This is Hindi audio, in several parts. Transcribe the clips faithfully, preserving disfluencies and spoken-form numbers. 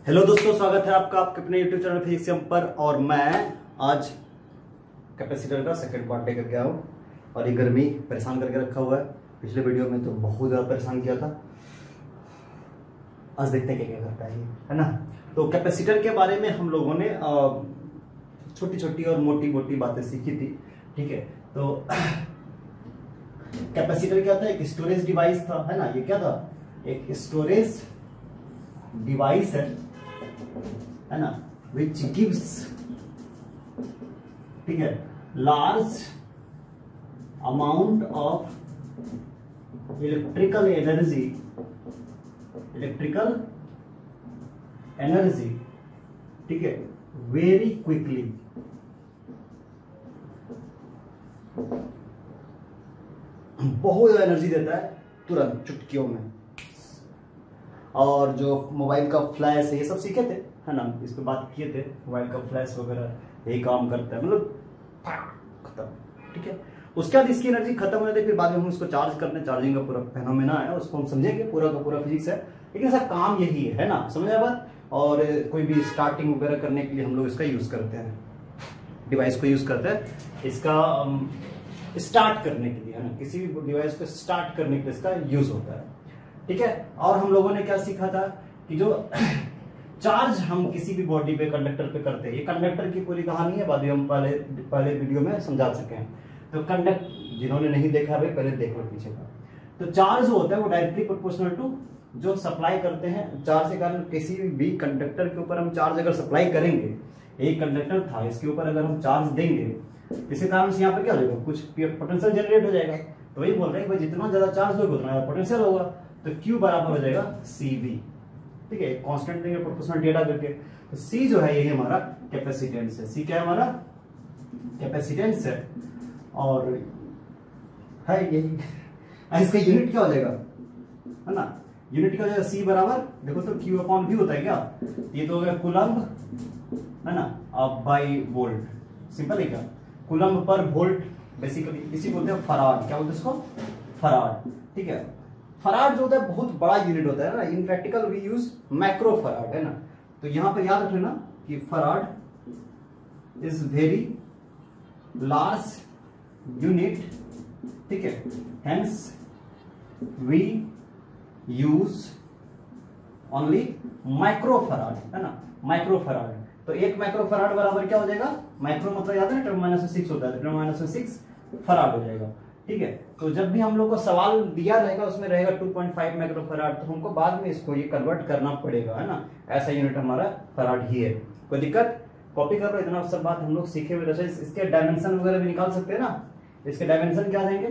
हेलो दोस्तों, स्वागत है आपका आपके अपने यूट्यूब चैनल फिजिक्सियम पर। और मैं आज कैपेसिटर का सेकंड पार्ट लेकर के आया हूँ। और ये गर्मी परेशान करके रखा हुआ है। पिछले वीडियो में तो बहुत ज़्यादा परेशान किया था। आज देखते हैं क्या क्या करता है ये, है ना। तो कैपेसिटर के बारे में हम लोगों ने छोटी छोटी और मोटी मोटी बातें सीखी थी, ठीक है। तो कैपेसिटर क्या था? एक स्टोरेज डिवाइस था, है ना। ये क्या था? एक स्टोरेज डिवाइस है है ना, विच गिव्स, ठीक है, large amount of electrical energy electrical energy ठीक है, वेरी क्विकली। बहुत ज्यादा एनर्जी देता है तुरंत, चुटकियों में। और जो मोबाइल का फ्लैश है, ये सब सीखे थे, है ना, इस पे बात किए थे। मोबाइल का फ्लैश वगैरह यही काम करता है, मतलब खत्म, ठीक है। उसके बाद इसकी एनर्जी खत्म हो जाती है, फिर बाद में हम उसको चार्ज करते हैं। चार्जिंग का पूरा फेनोमेना है, उसको हम समझेंगे, पूरा का पूरा फिजिक्स है, लेकिन इसका काम यही है, है ना, समझ आया बात। और कोई भी स्टार्टिंग वगैरह करने के लिए हम लोग इसका यूज करते हैं, डिवाइस को यूज करते हैं इसका स्टार्ट करने के लिए, है ना। किसी भी डिवाइस को स्टार्ट करने के लिए इसका यूज होता है, ठीक है। और हम लोगों ने क्या सीखा था कि जो चार्ज हम किसी भी बॉडी पे, कंडक्टर पे करते हैं, ये कंडक्टर की पूरी कहानी है, बाद में हम पहले पहले वीडियो में समझा चुके हैं। तो कंडक्ट जिन्होंने नहीं देखा भाई पहले देख लो पीछे का। तो चार्ज जो होता है वो डायरेक्टली प्रोपोर्शनल टू जो सप्लाई करते हैं चार्ज के कारण। किसी भी कंडक्टर के ऊपर हम चार्ज अगर सप्लाई करेंगे, एक कंडक्टर था, इसके ऊपर अगर हम चार्ज देंगे, इसी कारण से यहाँ पे क्या हो जाएगा, कुछ पोटेंशियल जनरेट हो जाएगा। तो वही बोल रहे हैं कि जितना ज्यादा चार्ज होगा उतना ज्यादा पोटेंशियल होगा। तो Q बराबर हो जाएगा सी वी, ठीक है, कांस्टेंट देंगे प्रोपोर्शनल डेटा करके। तो C जो है यही हमारा कैपेसिटेंस है। C क्या है? हमारा कैपेसिटेंस है, और है यही। इसका यूनिट क्या हो जाएगा, है ना, यूनिट क्या हो जाएगा? C बराबर, देखो तो Q अपॉन V होता है क्या? ये तो हो गया कूलम्ब, है ना, अब बाई वोल्ट। सिंपल है क्या? कूलम्ब पर वोल्ट, बेसिकली इसी बोलते हैं फराड। क्या बोलते हैं इसको? फराड, ठीक है। फराड जो होता है बहुत बड़ा यूनिट होता है ना। In practical we use micro farad, है ना। तो यहां पर याद रख लेना कि farad is very large unit, ठीक है। Hence we use only micro farad, है ना, माइक्रो फराड। तो एक माइक्रो फराड बराबर क्या हो जाएगा? माइक्रो मतलब याद है ना, टेन माइनस सिक्स होता है, टेन माइनस सिक्स फराड हो जाएगा, ठीक है। तो जब भी हम लोग को सवाल दिया रहेगा उसमें रहेगा two point five micro farad, तो हमको बाद में इसको ये कन्वर्ट करना पड़ेगा, है ना। ऐसा यूनिट हमारा फराड ही है। कोई दिक्कत? कॉपी कर लो, इतना सब बात हम लोग सीखे हुए। जैसे इसके डायमेंशन वगैरह भी निकाल सकते हैं ना। इसके डायमेंशन क्या देंगे?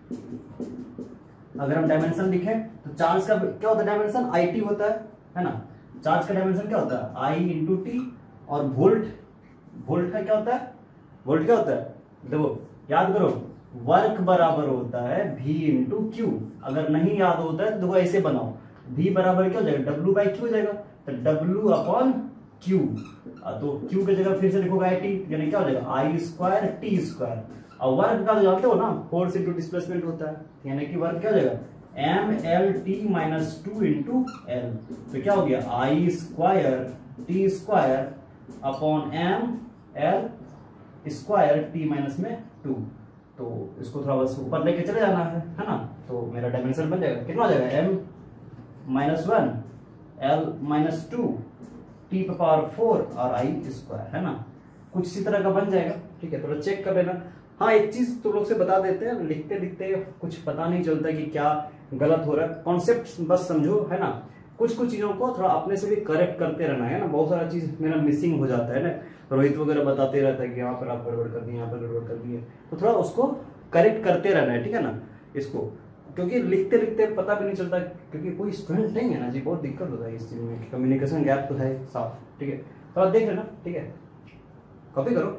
अगर हम डायमेंशन लिखें तो चार्ज का क्या होता है? डायमेंशन आई टी होता है, है ना। चार्ज का डायमेंशन क्या होता है? I into T. और वोल्ट, वोल्ट का क्या होता है? वोल्ट क्या होता है? देखो याद करो, वर्क बराबर होता है V इंटू क्यू। अगर नहीं याद होता है तो देखो ऐसे बनाओ, V बराबर क्या हो जाएगा? W बाई क्यू हो जाएगा। तो W अपॉन क्यू, तो Q की जगह फिर से लिखोगे आई टी, यानी क्या हो जाएगा? I square T square. और वर्क का जानते हो ना, फोर्स इंटू डिस्प्लेसमेंट होता है, यानी कि वर्क क्या हो जाएगा? M L T minus two into L. तो क्या हो गया? I square T square upon M L square T minus में टू। तो इसको थोड़ा बस ऊपर लेके चले जाना है, है ना। तो मेरा डायमेंशन बन जाएगा, कितना हो जाएगा? M minus one L minus two T power four और आई स्क्वायर, है ना। कुछ इसी तरह का बन जाएगा, ठीक है। थोड़ा चेक कर लेना। हाँ, एक चीज तो लोग से बता देते हैं, लिखते लिखते कुछ पता नहीं चलता कि क्या गलत हो रहा है। कॉन्सेप्ट बस समझो, है ना। कुछ कुछ चीजों को थोड़ा अपने से भी करेक्ट करते रहना है ना। बहुत सारा चीज मेरा मिसिंग हो जाता है ना। रोहित वगैरह बताते रहता है कि यहाँ पर आप गड़बड़ कर दिए, यहाँ पर गड़बड़ कर दिए, तो थोड़ा उसको करेक्ट करते रहना है, ठीक है ना इसको। क्योंकि लिखते लिखते पता भी नहीं चलता, क्योंकि कोई स्टूडेंट नहीं है ना जी, बहुत दिक्कत होता है इस चीज में। कम्युनिकेशन गैप तो है साफ, ठीक है। थोड़ा देख लेना, ठीक है, कॉपी करो।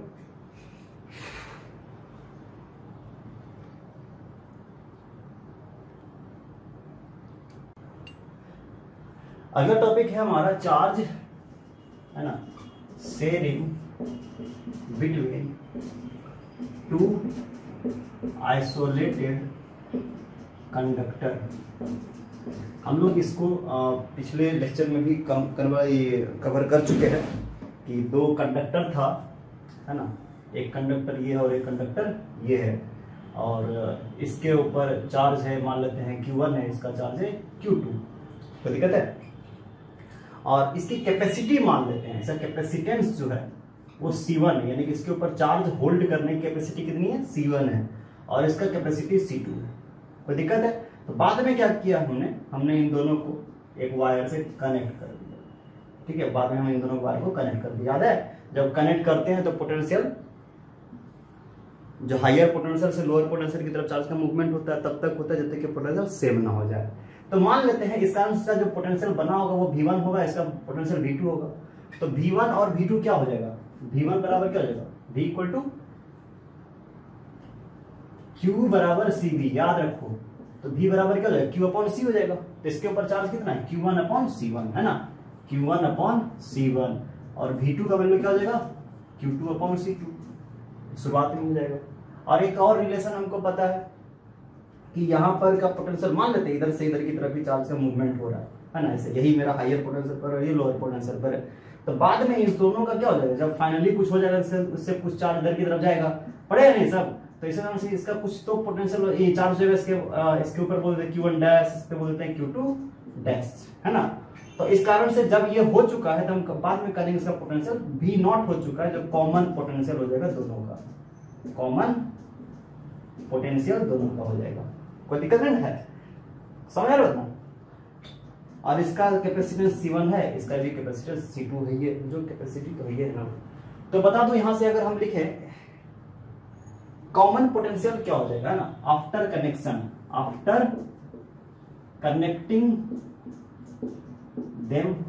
अगला टॉपिक है हमारा चार्ज, है ना, sharing between two isolated conductor, हम लोग इसको पिछले लेक्चर में भी कम कवर कर चुके हैं कि दो कंडक्टर था, है ना, एक कंडक्टर ये है और एक कंडक्टर ये है, और इसके ऊपर चार्ज है, मान लेते हैं क्यू वन है, इसका चार्ज है क्यू टू, कोई दिक्कत है, और इसकी कैपेसिटी मान लेते हैं, इसका कैपेसिटेंस जो है वो सी वन है, यानी कि इसके ऊपर चार्ज होल्ड करने की कैपेसिटी कितनी है, सी वन है, और इसका कैपेसिटी सी टू है, कोई दिक्कत है। तो बाद में क्या किया हमने हमने इन दोनों को एक वायर से कनेक्ट कर दिया, ठीक है, बाद में हमने इन दोनों वायर को कनेक्ट कर दिया। याद है जब कनेक्ट करते हैं तो पोटेंशियल जो हायर पोटेंशियल से लोअर पोटेंशियल की तरफ चार्ज का मूवमेंट होता है तब तक होता है जब तक कि पोटेंशियल सेम ना हो जाए। तो मान लेते हैं इसका आंसर जो पोटेंशियल बना होगा वो वी वन होगा, इसका पोटेंशियल वी टू होगा। तो वी वन और वी टू क्या हो जाएगा, वी वन बराबर क्या हो जाएगा, V इक्वल टू Q बराबर सी वी, याद रखो। तो V बराबर क्या हो जाएगा, Q अपॉन सी हो जाएगा। तो इसके ऊपर चार्ज कितना है, Q one upon C one, है ना, Q one upon C one, और वी टू का वैल्यू क्या हो जाएगा, Q two upon C two, शुरुआत में हो जाएगा। और एक और रिलेशन हमको पता है कि यहाँ पर का पोटेंशियल मान लेते हैं इधर से इधर की तरफ भी चार्ज का मूवमेंट हो रहा है, है ना, ऐसे यही मेरा हायर पोटेंशियल पर और ये लोअर पोटेंशियल पर है। तो बाद में इस दोनों का क्या हो जाएगा, जब फाइनली कुछ हो जाएगा उससे कुछ चार्ज इधर की तरफ जाएगा, पड़ेगा नहीं सब, तो इस तरह से इसका कुछ तो पोटेंशियल ये चार्ज जो है इसके इसके ऊपर बोल देते हैं क्यू वन डैश, इस पे बोल देते हैं क्यू टू डैश, है ना। तो इस कारण से जब ये हो चुका है तो हम बाद में करेंगे इसका पोटेंशियल भी नॉट हो चुका है, जो कॉमन पोटेंशियल हो जाएगा दोनों का, कॉमन पोटेंशियल दोनों का हो जाएगा, कोई दिक्कत नहीं है, समझ रहे हो ना। और इसका कैपेसिटेंस सी वन है, इसका भी कैपेसिटेंस सी टू है, ये जो कैपेसिटी तो है ना। तो बता दो यहां से अगर हम लिखे कॉमन पोटेंशियल क्या हो जाएगा, है ना, after connection, after connecting them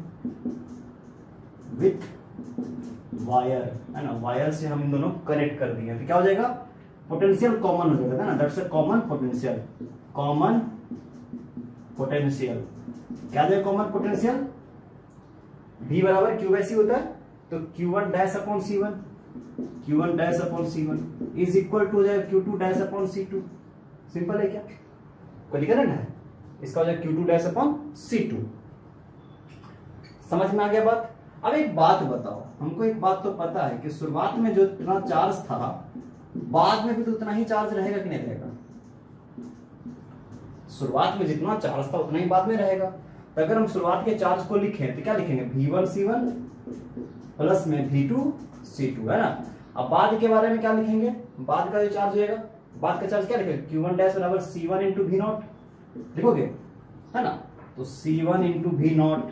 with wire, है ना, वायर से हम इन दोनों कनेक्ट कर दिए तो क्या हो जाएगा, पोटेंशियल कॉमन हो जाएगा ना, that's a common potential, common potential क्या है, कॉमन पोटेंशियल V बराबर क्यू बाई सी होता है, तो Q one dash upon C one, Q one dash upon C one is equal to हो जाएगा Q two dash upon C two, simple है क्या, कोई दिक्कत है, इसका हो जाएगा Q two dash upon C two. समझ में आ गया बात। अब एक बात बताओ, हमको एक बात तो पता है कि शुरुआत में जो इतना चार्ज था बाद में भी तो उतना ही चार्ज रहेगा कि नहीं रहेगा, शुरुआत में जितना चार्ज था उतना ही बाद में रहेगा। तो अगर हम शुरुआत के चार्ज को लिखें तो क्या लिखेंगे, V one C one plus में वी टू सी टू, है ना। अब बाद के बारे में क्या लिखेंगे, बाद का जो चार्ज होगा, बाद का चार्ज क्या लिखेंगे, क्यू वन डैश बराबर C one into V naught लिखोगे, है ना। तो C one into V naught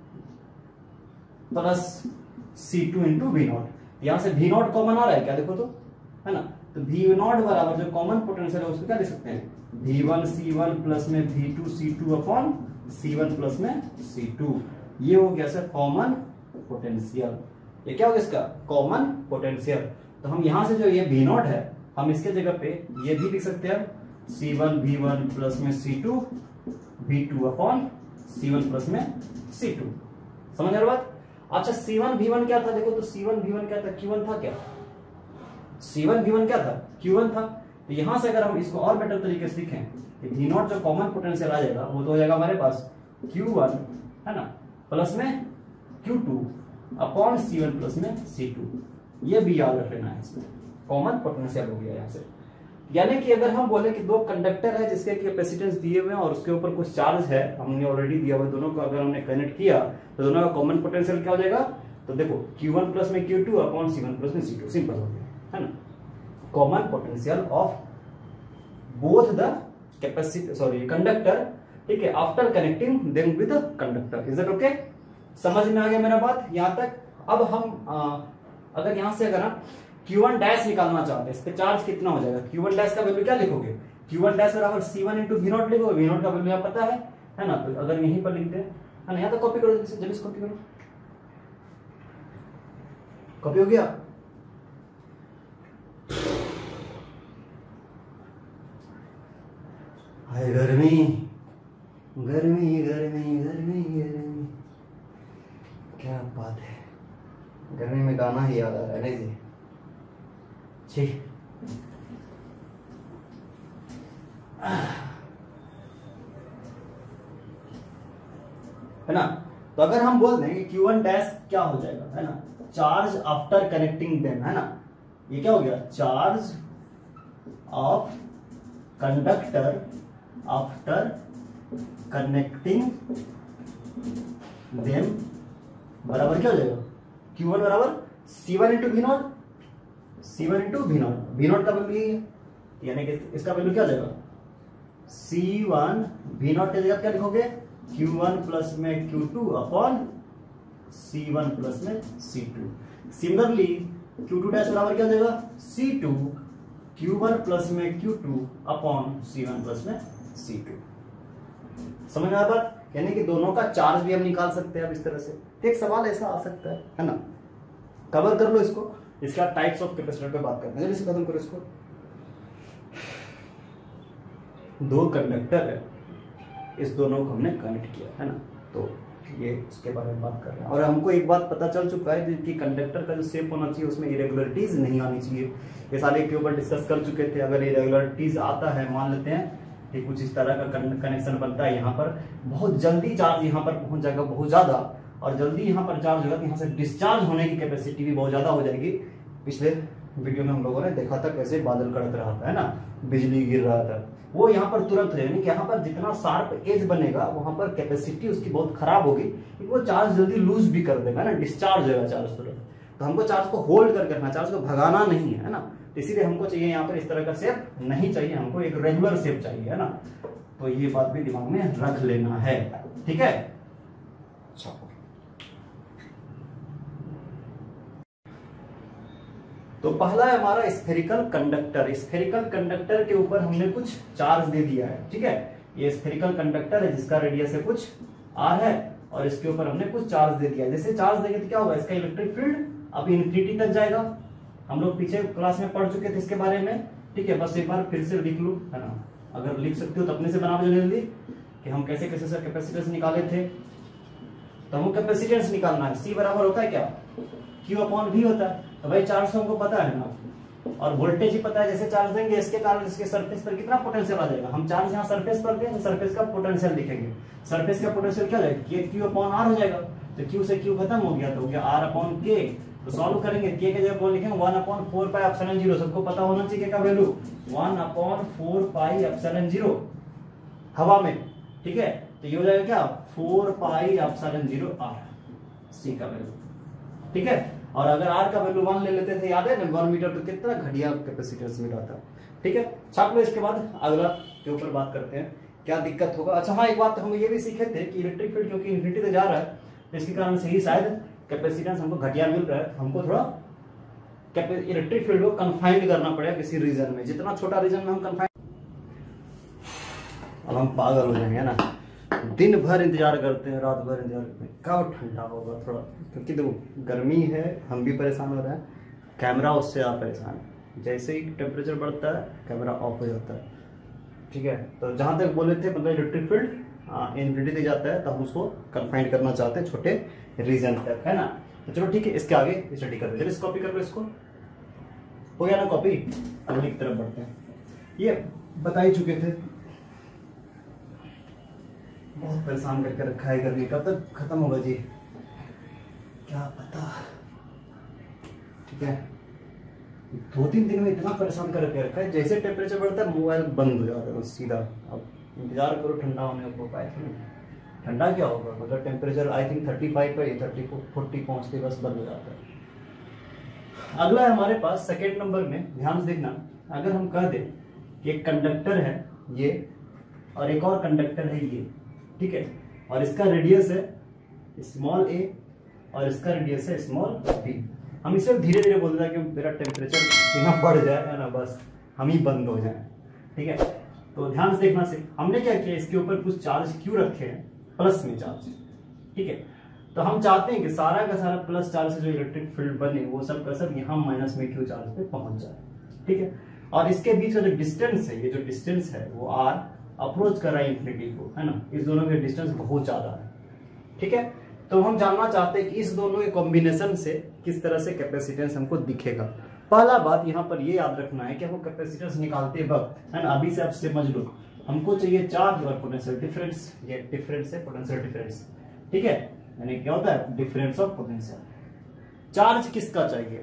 plus C two into V naught, यहां से वी नॉट कॉमन आ रहा है क्या, देखो तो, है ना। तो वी नॉट बराबर जो कॉमन पोटेंशियल है उसको क्या लिख सकते हैं, V one C one plus में V two C two upon C one plus में सी टू, ये हो गया सर कॉमन पोटेंशियल। ये क्या हो गया इसका, कॉमन पोटेंशियल। तो हम यहां से जो ये वी नॉट है हम इसके जगह पे ये भी लिख सकते हैं, C one V one plus में C two V two upon C one plus में सी टू, समझ रहे बात। अच्छा सी वन वी वन क्या था, देखो तो सी वन वी वन क्या था, क्यू वन था क्या, सी वन वी वन क्या था, क्यू वन था। तो यहां से अगर हम इसको और बेटर तरीके से लिखें कि वी नॉट जो कॉमन पोटेंशियल आ जाएगा वो तो हो जाएगा हमारे पास क्यू वन, है ना, प्लस में Q two upon C one plus में सी टू, ये भी याद रख लेना है, इसमें कॉमन पोटेंशियल हो गया यहां से। यानी कि अगर हम बोले कि दो कंडक्टर है जिसके कैपेसिटेंस दिए हुए हैं और उसके ऊपर कुछ चार्ज है हमने ऑलरेडी दिया हुआ, दोनों को अगर हमने कनेक्ट किया तो दोनों का कॉमन पोटेंशियल क्या हो जाएगा, तो देखो क्यू वन प्लस में Q two upon C one plus में सी टू, सिंपल हो गया, है ना। Common potential of both the capacity sorry conductor, ठीक है, after connecting them with the conductor, is that okay. समझ में आ गया मेरा बात यहां तक। अब हम आ, अगर यहां से अगर हम क्यू वन डैश निकालना चाहते हैं, इस पे चार्ज कितना हो जाएगा, क्यू वन डैश का वैल्यू क्या लिखोगे, क्यू वन डैश बराबर C one into V naught लिखोगे, वी नॉट का वैल्यू पता है, है ना। तो अगर यहीं पर लिखते हैं, है ना, यहाँ तो कॉपी करो, जल्दी से कॉपी करो, कॉपी हो गया। हाय गर्मी गर्मी गर्मी गर्मी गर्मी, क्या बात है, गर्मी में गाना ही याद आ रहा है नहीं जी, ठीक। है ना। तो अगर हम बोल दें कि क्यू वन डैश क्या हो जाएगा, है ना, चार्ज आफ्टर कनेक्टिंग देम, है ना, ये क्या हो गया, charge of conductor after connecting them बराबर क्या हो जाएगा, क्यू वन बराबर C one into V naught, C one into V naught, V naught का वैल्यू यही है, यानी कि इसका वैल्यू क्या हो जाएगा, सी वन वी नॉट की जगह क्या लिखोगे, क्यू वन प्लस में Q two upon C one plus में C two. Similarly Q two dash बराबर क्या हो जाएगा, C two Q one plus में Q two upon C one plus में सी टू। समझ में आया बात, यानी कि दोनों का चार्ज भी हम निकाल सकते हैं अब इस तरह से। एक सवाल ऐसा आ सकता है, है ना, कवर कर लो इसको, इसका टाइप्स ऑफ कैपेसिटर पे बात करते हैं। जल्दी से खत्म करो इसको। दो कंडक्टर है, इस दोनों को हमने कनेक्ट किया, है ना, तो ये इसके बारे में बात कर रहे हैं। और हमको एक बात पता चल चुका है कि कंडक्टर का जो शेप होना चाहिए उसमें इरेगुलरिटीज नहीं आनी चाहिए। ये सारे के ऊपर डिस्कस कर चुके थे। अगर इरेगुलरिटीज आता है, मान लेते हैं कि कुछ इस तरह का कनेक्शन बनता है, यहाँ पर बहुत जल्दी चार्ज यहाँ पर पहुंच जाएगा, बहुत ज्यादा, और जल्दी यहाँ पर चार्ज होगा तो यहाँ से डिस्चार्ज होने की कैपेसिटी भी बहुत ज्यादा हो जाएगी। पिछले वीडियो में हम लोगों ने देखा था कैसे बादल कड़क रहा था, है ना, बिजली गिर रहा था, वो यहाँ पर तुरंत हो जाएगी। यहाँ पर जितना शार्प एज बनेगा वहां पर कैपेसिटी उसकी बहुत खराब होगी, क्योंकि वो चार्ज जल्दी लूज भी कर देगा ना, डिस्चार्ज होगा चार्ज तुरंत। तो हमको चार्ज को होल्ड करके रखना, चार्ज को भगाना नहीं है, है ना। इसीलिए हमको चाहिए यहाँ पर इस तरह का शेप नहीं चाहिए, हमको एक रेगुलर शेप चाहिए, है ना। तो ये बात भी दिमाग में रख लेना है, ठीक है। तो पहला है हमारा स्फेरिकल कंडक्टर। स्फेरिकल कंडक्टर के ऊपर हमने कुछ चार्ज दे दिया है, ठीक है। ये स्फेरिकल कंडक्टर है जिसका रेडियस है कुछ आर है, और इसके ऊपर हमने कुछ चार्ज दे दिया है। जैसे चार्ज देंगे तो क्या होगा, इसका इलेक्ट्रिक फील्ड अभी इन्फिनिटी तक जाएगा। हम लोग पीछे क्लास में पढ़ चुके थे इसके बारे में, ठीक है। बस एक बार फिर से लिख लूं, है ना, अगर लिख सकते हो तो अपने से बना दो जल्दी कि हम कैसे कैसे सर कैपेसिटेंस निकाले थे। तो हमको कैपेसिटेंस निकालना है, सी बराबर होता है क्या, क्यू अपॉन वी होता है। तो भाई चार्ज तो हमको पता है ना, और वोल्टेज ही पता है। जैसे चार्ज देंगे इसके कारण इसके सरफेस पर कितना पोटेंशियल आ जाएगा। हम चार्ज यहाँ सरफेस पर दें तो सरफेस का पोटेंशियल लिखेंगे। सरफेस का पोटेंशियल क्या जाएगा, के क्यू अपॉन आर हो जाएगा। तो क्यू से क्यू खत्म हो गया तो हो गया आर अपॉन के। तो सॉल्व करेंगे, के के जगह लिखेंगे one upon four pi epsilon zero. सबको पता होना चाहिए का value one upon four pi epsilon zero हवा में, ठीक है। तो ये हो जाएगा क्या, four pi epsilon zero R, C का वैल्यू, ठीक है। और अगर आर का वैल्यू वन ले लेते थे, याद है ना, वन मीटर तो कितना घटिया कैपेसिटेंस मिला था, ठीक है। छाप लो। इसके बाद अगला के ऊपर बात करते हैं क्या दिक्कत होगा। अच्छा हाँ, एक बात हम ये भी सीखे थे कि इलेक्ट्रिक फील्ड क्योंकि इन्फिनिटी तक जा रहा है, तो इसके कारण से ही शायद कैपेसिटेंस हमको घटिया मिल रहा है। हमको थोड़ा इलेक्ट्रिक फील्ड को कन्फाइंड करना पड़ेगा किसी रीजन में। जितना छोटा रीजन में हम कन्फाइंड, अब हम पागल हो जाएंगे ना, दिन भर इंतजार करते हैं, रात भर इंतजार करते हैं कब ठंडा होगा थोड़ा, क्योंकि देखो गर्मी है, हम भी परेशान हो रहे हैं, कैमरा उससे आप परेशान है। जैसे ही टेम्परेचर बढ़ता है कैमरा ऑफ हो जाता है, ठीक है। तो जहां तक बोले थे मतलब इलेक्ट्रिक फील्ड इन्फिनिटी तक जाता है, तो हम उसको कन्फाइंड करना चाहते हैं छोटे रीजन तक, है ना। तो चलो ठीक है, इसके आगे स्टडी करते हैं। कॉपी कर लो इसको, हो गया ना कॉपी। अगली की तरफ बढ़ते हैं। ये बता ही चुके थे, बहुत परेशान करके रखा है गर्मी, कब तक खत्म होगा जी क्या पता, ठीक है। दो तीन दिन में इतना परेशान करके रखा है, जैसे टेम्परेचर बढ़ता है मोबाइल बंद हो जाता है सीधा। अब इंतजार करो ठंडा होने को, पाए ठंडा क्या होगा, मतलब temperature I think thirty five पर थर्टी फोर्टी पहुंचते बस बंद हो जाता है। अगला है हमारे पास सेकेंड नंबर में, ध्यान से देखना। अगर हम कह दें कि एक कंडक्टर है ये और एक और कंडक्टर है ये, ठीक है, और इसका रेडियस है स्मॉल ए और इसका रेडियस है स्मॉल बी। हम इसे धीरे धीरे बोलते हैं कि मेरा टेम्परेचर इतना बढ़ जाए, है ना, बस हम ही बंद हो जाए, ठीक है। तो ध्यान से देखना से हमने क्या किया, इसके ऊपर कुछ चार्ज क्यों रखे हैं, प्लस में चार्ज, ठीक है। तो हम चाहते हैं कि सारा का सारा प्लस चार्ज से जो इलेक्ट्रिक फील्ड बने वो सब का सब यहाँ माइनस में क्यू चार्ज पे पहुंच जाए, ठीक है। और इसके बीच का जो डिस्टेंस है, ये जो डिस्टेंस है वो आर अप्रोच कर रहा है इंफिनिटी को, है ना। इस दोनों के डिस्टेंस बहुत ज्यादा है, ठीक है। तो हम जानना चाहते हैं कि इस दोनों के कॉम्बिनेशन से किस तरह से कैपेसिटेंस हमको दिखेगा। पहला बात यहाँ पर ये याद रखना है कि हम कैपेसिटेंस निकालते वक्त, है ना, अभी से आप समझ लो, हमको चाहिए चार्ज और पोटेंशियल डिफरेंस। ये डिफरेंस है पोटेंशियल डिफरेंस, ठीक है, यानी क्या होता है डिफरेंस ऑफ पोटेंशियल। चार्ज किसका चाहिए,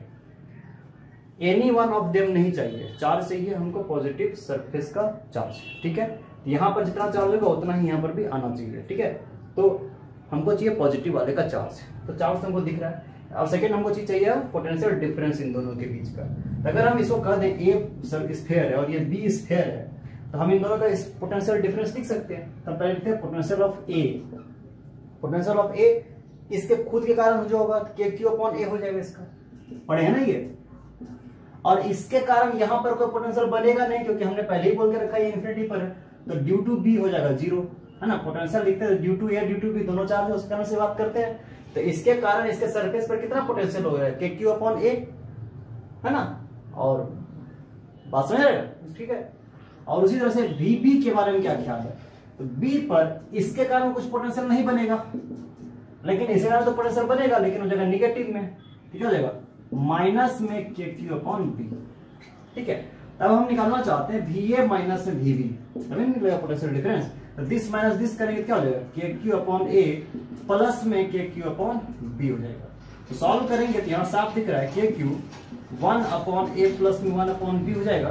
एनी वन ऑफ देम नहीं चाहिए, चार्ज चाहिए हमको पॉजिटिव सरफेस का चार्ज, ठीक है। यहां पर जितना चार्ज होगा उतना ही यहां पर भी आना चाहिए, ठीक है। तो हमको चाहिए पॉजिटिव वाले का चार्ज, तो चार्ज हमको दिख रहा है। और सेकंड हमको चीज चाहिए पोटेंशियल डिफरेंस इन दोनों के बीच का। अगर हम इसको कह दें ए स्फीयर है और ये बी स्फीयर है, तो हम इन दोनों का पोटेंशियल डिफरेंस लिख सकते हैं। तब पहले लिखते हैं potential of A, potential of A इसके खुद के कारण जो होगा के क्यू अपॉन ए हो जाएगा, इसका पढ़े है ना ये। और इसके कारण यहां पर कोई पोटेंशियल बनेगा नहीं, क्योंकि हमने पहले ही बोल के रखा है इन्फिनिटी पर है, तो ड्यू टू बी हो जाएगा जीरो, है ना। पोटेंशियल लिखते हैं due to A due to B, दोनों चार्ज है उस कारण से बात करते हैं। तो इसके कारण इसके सरफेस पर कितना पोटेंशियल हो रहा है, के क्यू अपॉन ए, है ना। और बात समझ आएगा, ठीक है। और उसी तरह से वी बी के बारे में क्या ख्याल है, तो बी पर इसके कारण कुछ पोटेंशियल नहीं बनेगा, लेकिन इसके कारण तो पोटेंशियल बनेगा, लेकिन हो जाएगा निगेटिव में, ठीक हो जाएगा माइनस में के क्यू अपॉन बी, ठीक है। तब हम निकालना चाहते हैं वी ए माइनस में वी बी, तभी निकलेगा पोटेंशियल डिफरेंस। तो दिस माइनस दिस करेंगे क्या हो जाएगा, के क्यू अपॉन ए प्लस में के क्यू अपॉन बी हो जाएगा। तो सॉल्व करेंगे तो यहाँ साफ दिख रहा है के Q one upon A plus में वन अपॉन बी हो जाएगा।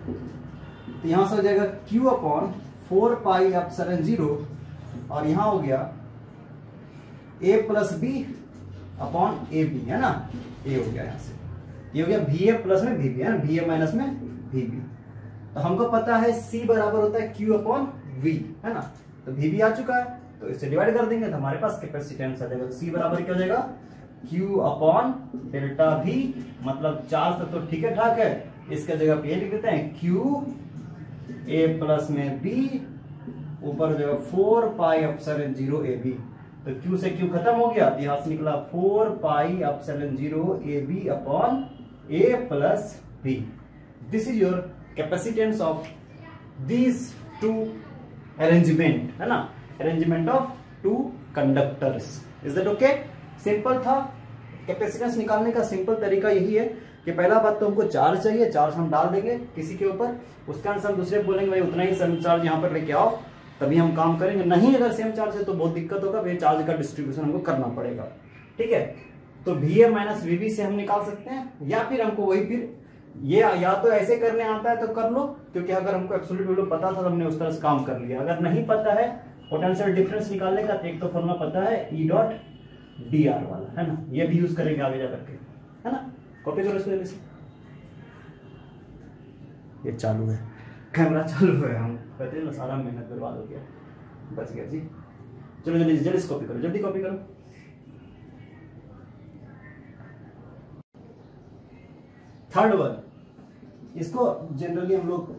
तो यहां से हो जाएगा Q upon four pi epsilon zero, और यहां हो गया A plus B upon A B, है ना। ए हो गया यहां से, ये हो गया वी ए प्लस में वी बी, है ना, वी ए माइनस में वी बी। तो हमको पता है सी बराबर होता है क्यू अपॉन वी, है ना। तो वी बी आ चुका है, तो इससे डिवाइड कर देंगे तो हमारे पास कैपेसिटेंस आ जाएगा। सी बराबर क्या हो जाएगा, क्यू अपॉन डेल्टा वी, मतलब चार्ज तो, तो ठीक है ठाक है, इसके जगह पे ये लिख देते हैं क्यू ए प्लस में बी, ऊपर हो जाएगा four pi epsilon zero A B. तो Q से Q खत्म हो गया, यहां से निकला four pi epsilon zero A B upon A plus B. This is your capacitance of this two arrangement, है ना, arrangement of two conductors. Is that okay? Simple था। कैपेसिटेंस निकालने का सिंपल तरीका यही है कि पहला बात तो हमको चार्ज चाहिए, चार्ज हम डाल देंगे किसी के ऊपर, उसका आंसर हम दूसरे बोलेंगे भाई उतना ही सेम चार्ज यहाँ पर लेके आओ, तभी हम काम करेंगे। नहीं अगर सेम चार्ज है तो बहुत दिक्कत होगा, फिर चार्ज का डिस्ट्रीब्यूशन हमको करना पड़ेगा, ठीक है। तो V A minus V B से हम निकाल सकते हैं, या फिर हमको वही फिर ये या तो ऐसे करने आता है तो कर लो, क्योंकि अगर हमको एब्सोल्यूट वैल्यू पता था तो हमने उस तरह से काम कर लिया। अगर नहीं पता है पोटेंशियल डिफरेंस निकालने का, तो एक तो फॉर्मूला पता है ई डॉट डी आर वाला, है ना, ये भी यूज करेंगे आगे जाकर के, है ना। कॉपी करो इसको जल्दी से। ये चालू है, कैमरा चालू है, हम कहते हैं ना सारा मेहनत बर्बाद हो गया, बच गया जी। चलो जल्दी जल्दी कॉपी करो, जल्दी कॉपी करो। थर्ड वन, इसको जनरली हम लोग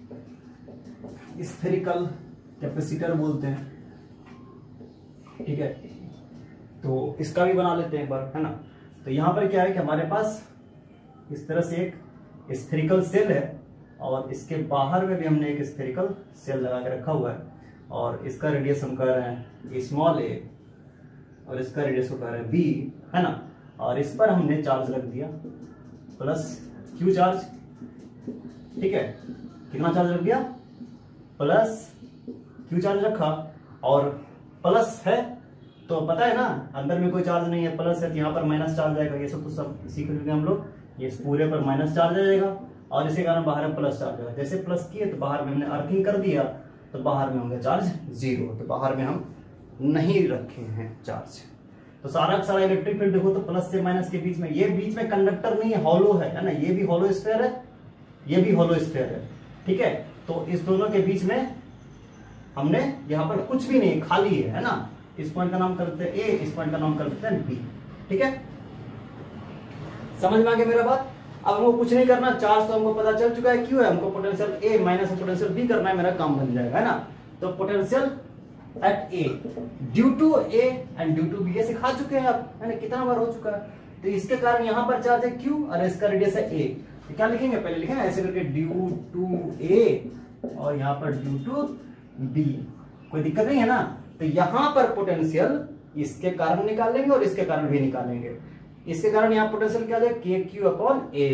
स्फेरिकल कैपेसिटर बोलते हैं, ठीक है। तो इसका भी बना लेते हैं एक बार, है ना। तो यहां पर क्या है कि हमारे पास इस तरह से एक स्फेरिकल सेल है, और इसके बाहर में भी हमने एक स्फेरिकल सेल लगा के रखा हुआ है, और इसका रेडियस हम कर रहे हैं स्मॉल ए, और इसका रेडियस को कर रहे हैं बी, है ना। और इस पर हमने चार्ज रख दिया प्लस क्यू चार्ज, ठीक है। कितना चार्ज रख दिया, प्लस क्यू चार्ज रखा, और प्लस है तो पता है ना अंदर में कोई चार्ज नहीं है, प्लस है तो यहाँ पर माइनस चार्ज आएगा। ये सब तो सब सीख लेंगे हम लोग, ये पूरे पर माइनस चार्ज आ जाएगा, और इसी कारण बाहर में प्लस चार्ज आएगा। जैसे प्लस किए तो बाहर में हमने अर्थिंग कर दिया, तो बाहर में होंगे चार्ज जीरो, तो बाहर में हम नहीं रखे हैं चार्ज। तो सारा का सारा इलेक्ट्रिक फील्ड देखो तो प्लस से माइनस के बीच में, ये बीच में कंडक्टर नहीं है, हॉलो है, है ना। ये भी हॉलो स्फीयर है, ये भी हॉलो स्फीयर है, ठीक है। तो इस दोनों के बीच में हमने यहाँ पर कुछ भी नहीं, खाली है, है ना। इस पॉइंट का नाम करते हैं ए, इस पॉइंट का नाम करते हैं बी, ठीक है। समझ में आ गया मेरा बात? अब हमको कुछ नहीं करना, चार्ज तो हमको पता चल चुका है क्यों है, हमको potential A minus potential B करना है, मेरा काम बन जाएगा, है ना। तो potential at A due to A and due to B, ये सिखा चुके हैं आप, है ना, कितना बार हो चुका है। तो इसके कारण यहाँ पर चार्ज है क्यू और इसका रेडियस है ए, तो क्या लिखेंगे, पहले लिखेंगे ऐसे करके ड्यू टू ए और यहाँ पर ड्यू टू बी, कोई दिक्कत नहीं है ना। तो यहाँ पर पोटेंशियल इसके कारण निकालेंगे और इसके कारण भी निकालेंगे। इसके कारण यहाँ पोटेंशियल क्या है, के क्यू अपॉन ए,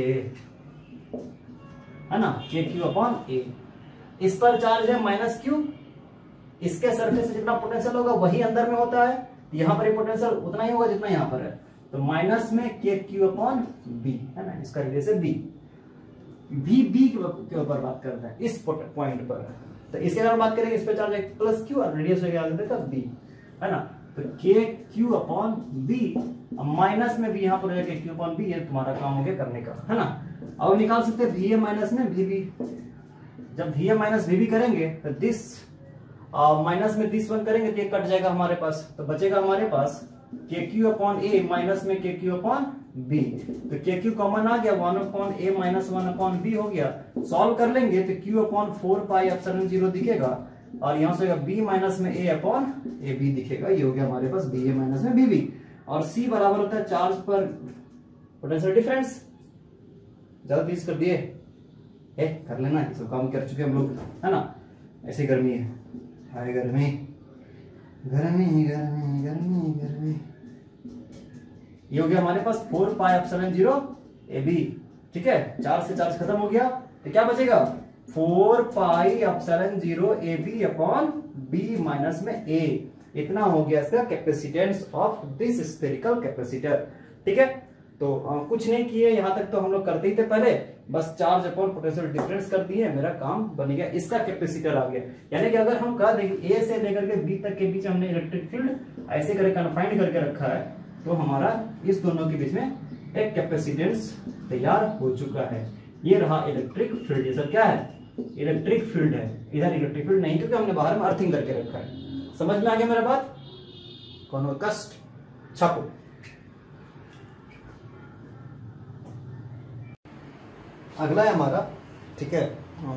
है ना, के क्यू अपॉन ए। इस पर चार्ज है माइनस क्यू, इसके सरफेस से जितना पोटेंशियल होगा वही अंदर में होता है, यहाँ पर पोटेंशियल उतना ही होगा जितना यहाँ पर है, तो माइनस में के क्यू अपॉन बी है ना, इसका रेडियस है बी। बी बी के ऊपर बात करता है इस पॉइंट पर, तो इसके अगर बात करेंगे इस पे चार्ज है प्लस क्यू और रेडियस हो गया बी है ना, तो के क्यू अपॉन बी, माइनस में भी यहाँ पर के क्यू अपॉन बी, ये तुम्हारा काम हो गया करने का है ना। अब निकाल सकते हैं वी ए माइनस में वी बी, जब V A minus V B करेंगे तो दिस माइनस में दिस वन करेंगे तो ये कट जाएगा हमारे पास, तो बचेगा हमारे पास के क्यू अपॉन ए माइनस में के क्यू अपॉन बी, तो के क्यू कॉमन आ गया, one upon A minus one upon B हो गया। सॉल्व कर लेंगे तो Q upon four pi epsilon zero दिखेगा और यहां से बी माइनस में ए अपॉन ए बी दिखेगा, ये हो गया हमारे पास बी ए माइनस में बी बी। और सी बराबर होता है चार्ज पर पोटेंशियल डिफरेंस। जल्दी कर दिए ए कर लेना, ये सब काम कर चुके हम लोग है ना। ऐसे गर्मी है, हाय गर्मी गर्मी गर्मी गर्मी गर्मी। ये हो गया हमारे पास four pi epsilon zero A B, ठीक है। चार्ज से चार्ज खत्म हो गया तो क्या बचेगा, four pi epsilon zero A B upon B minus में ए, इतना हो गया इसका capacitance of this spherical capacitor, ठीक है। तो आ, कुछ नहीं किए, यहां तक तो हम लोग करते ही थे पहले, बस चार्ज अपॉन पोटेंशियल डिफरेंस कर दिए, मेरा काम बन गया, इसका कैपेसिटर आ गया। यानी कि अगर हम कह दें ए से लेकर के बी तक के बीच हमने इलेक्ट्रिक फील्ड ऐसे करके कन्फाइंड करके रखा है, तो हमारा इस दोनों के बीच में एक कैपेसिटेंस तैयार हो चुका है। ये रहा इलेक्ट्रिक फील्ड, ये सब क्या है, इलेक्ट्रिक फील्ड है। इधर इलेक्ट्रिक फील्ड नहीं क्योंकि हमने बाहर में अर्थिंग करके रखा है। समझ में आ गया मेरा बात, कौन कष्ट छापो। अगला है हमारा, ठीक है,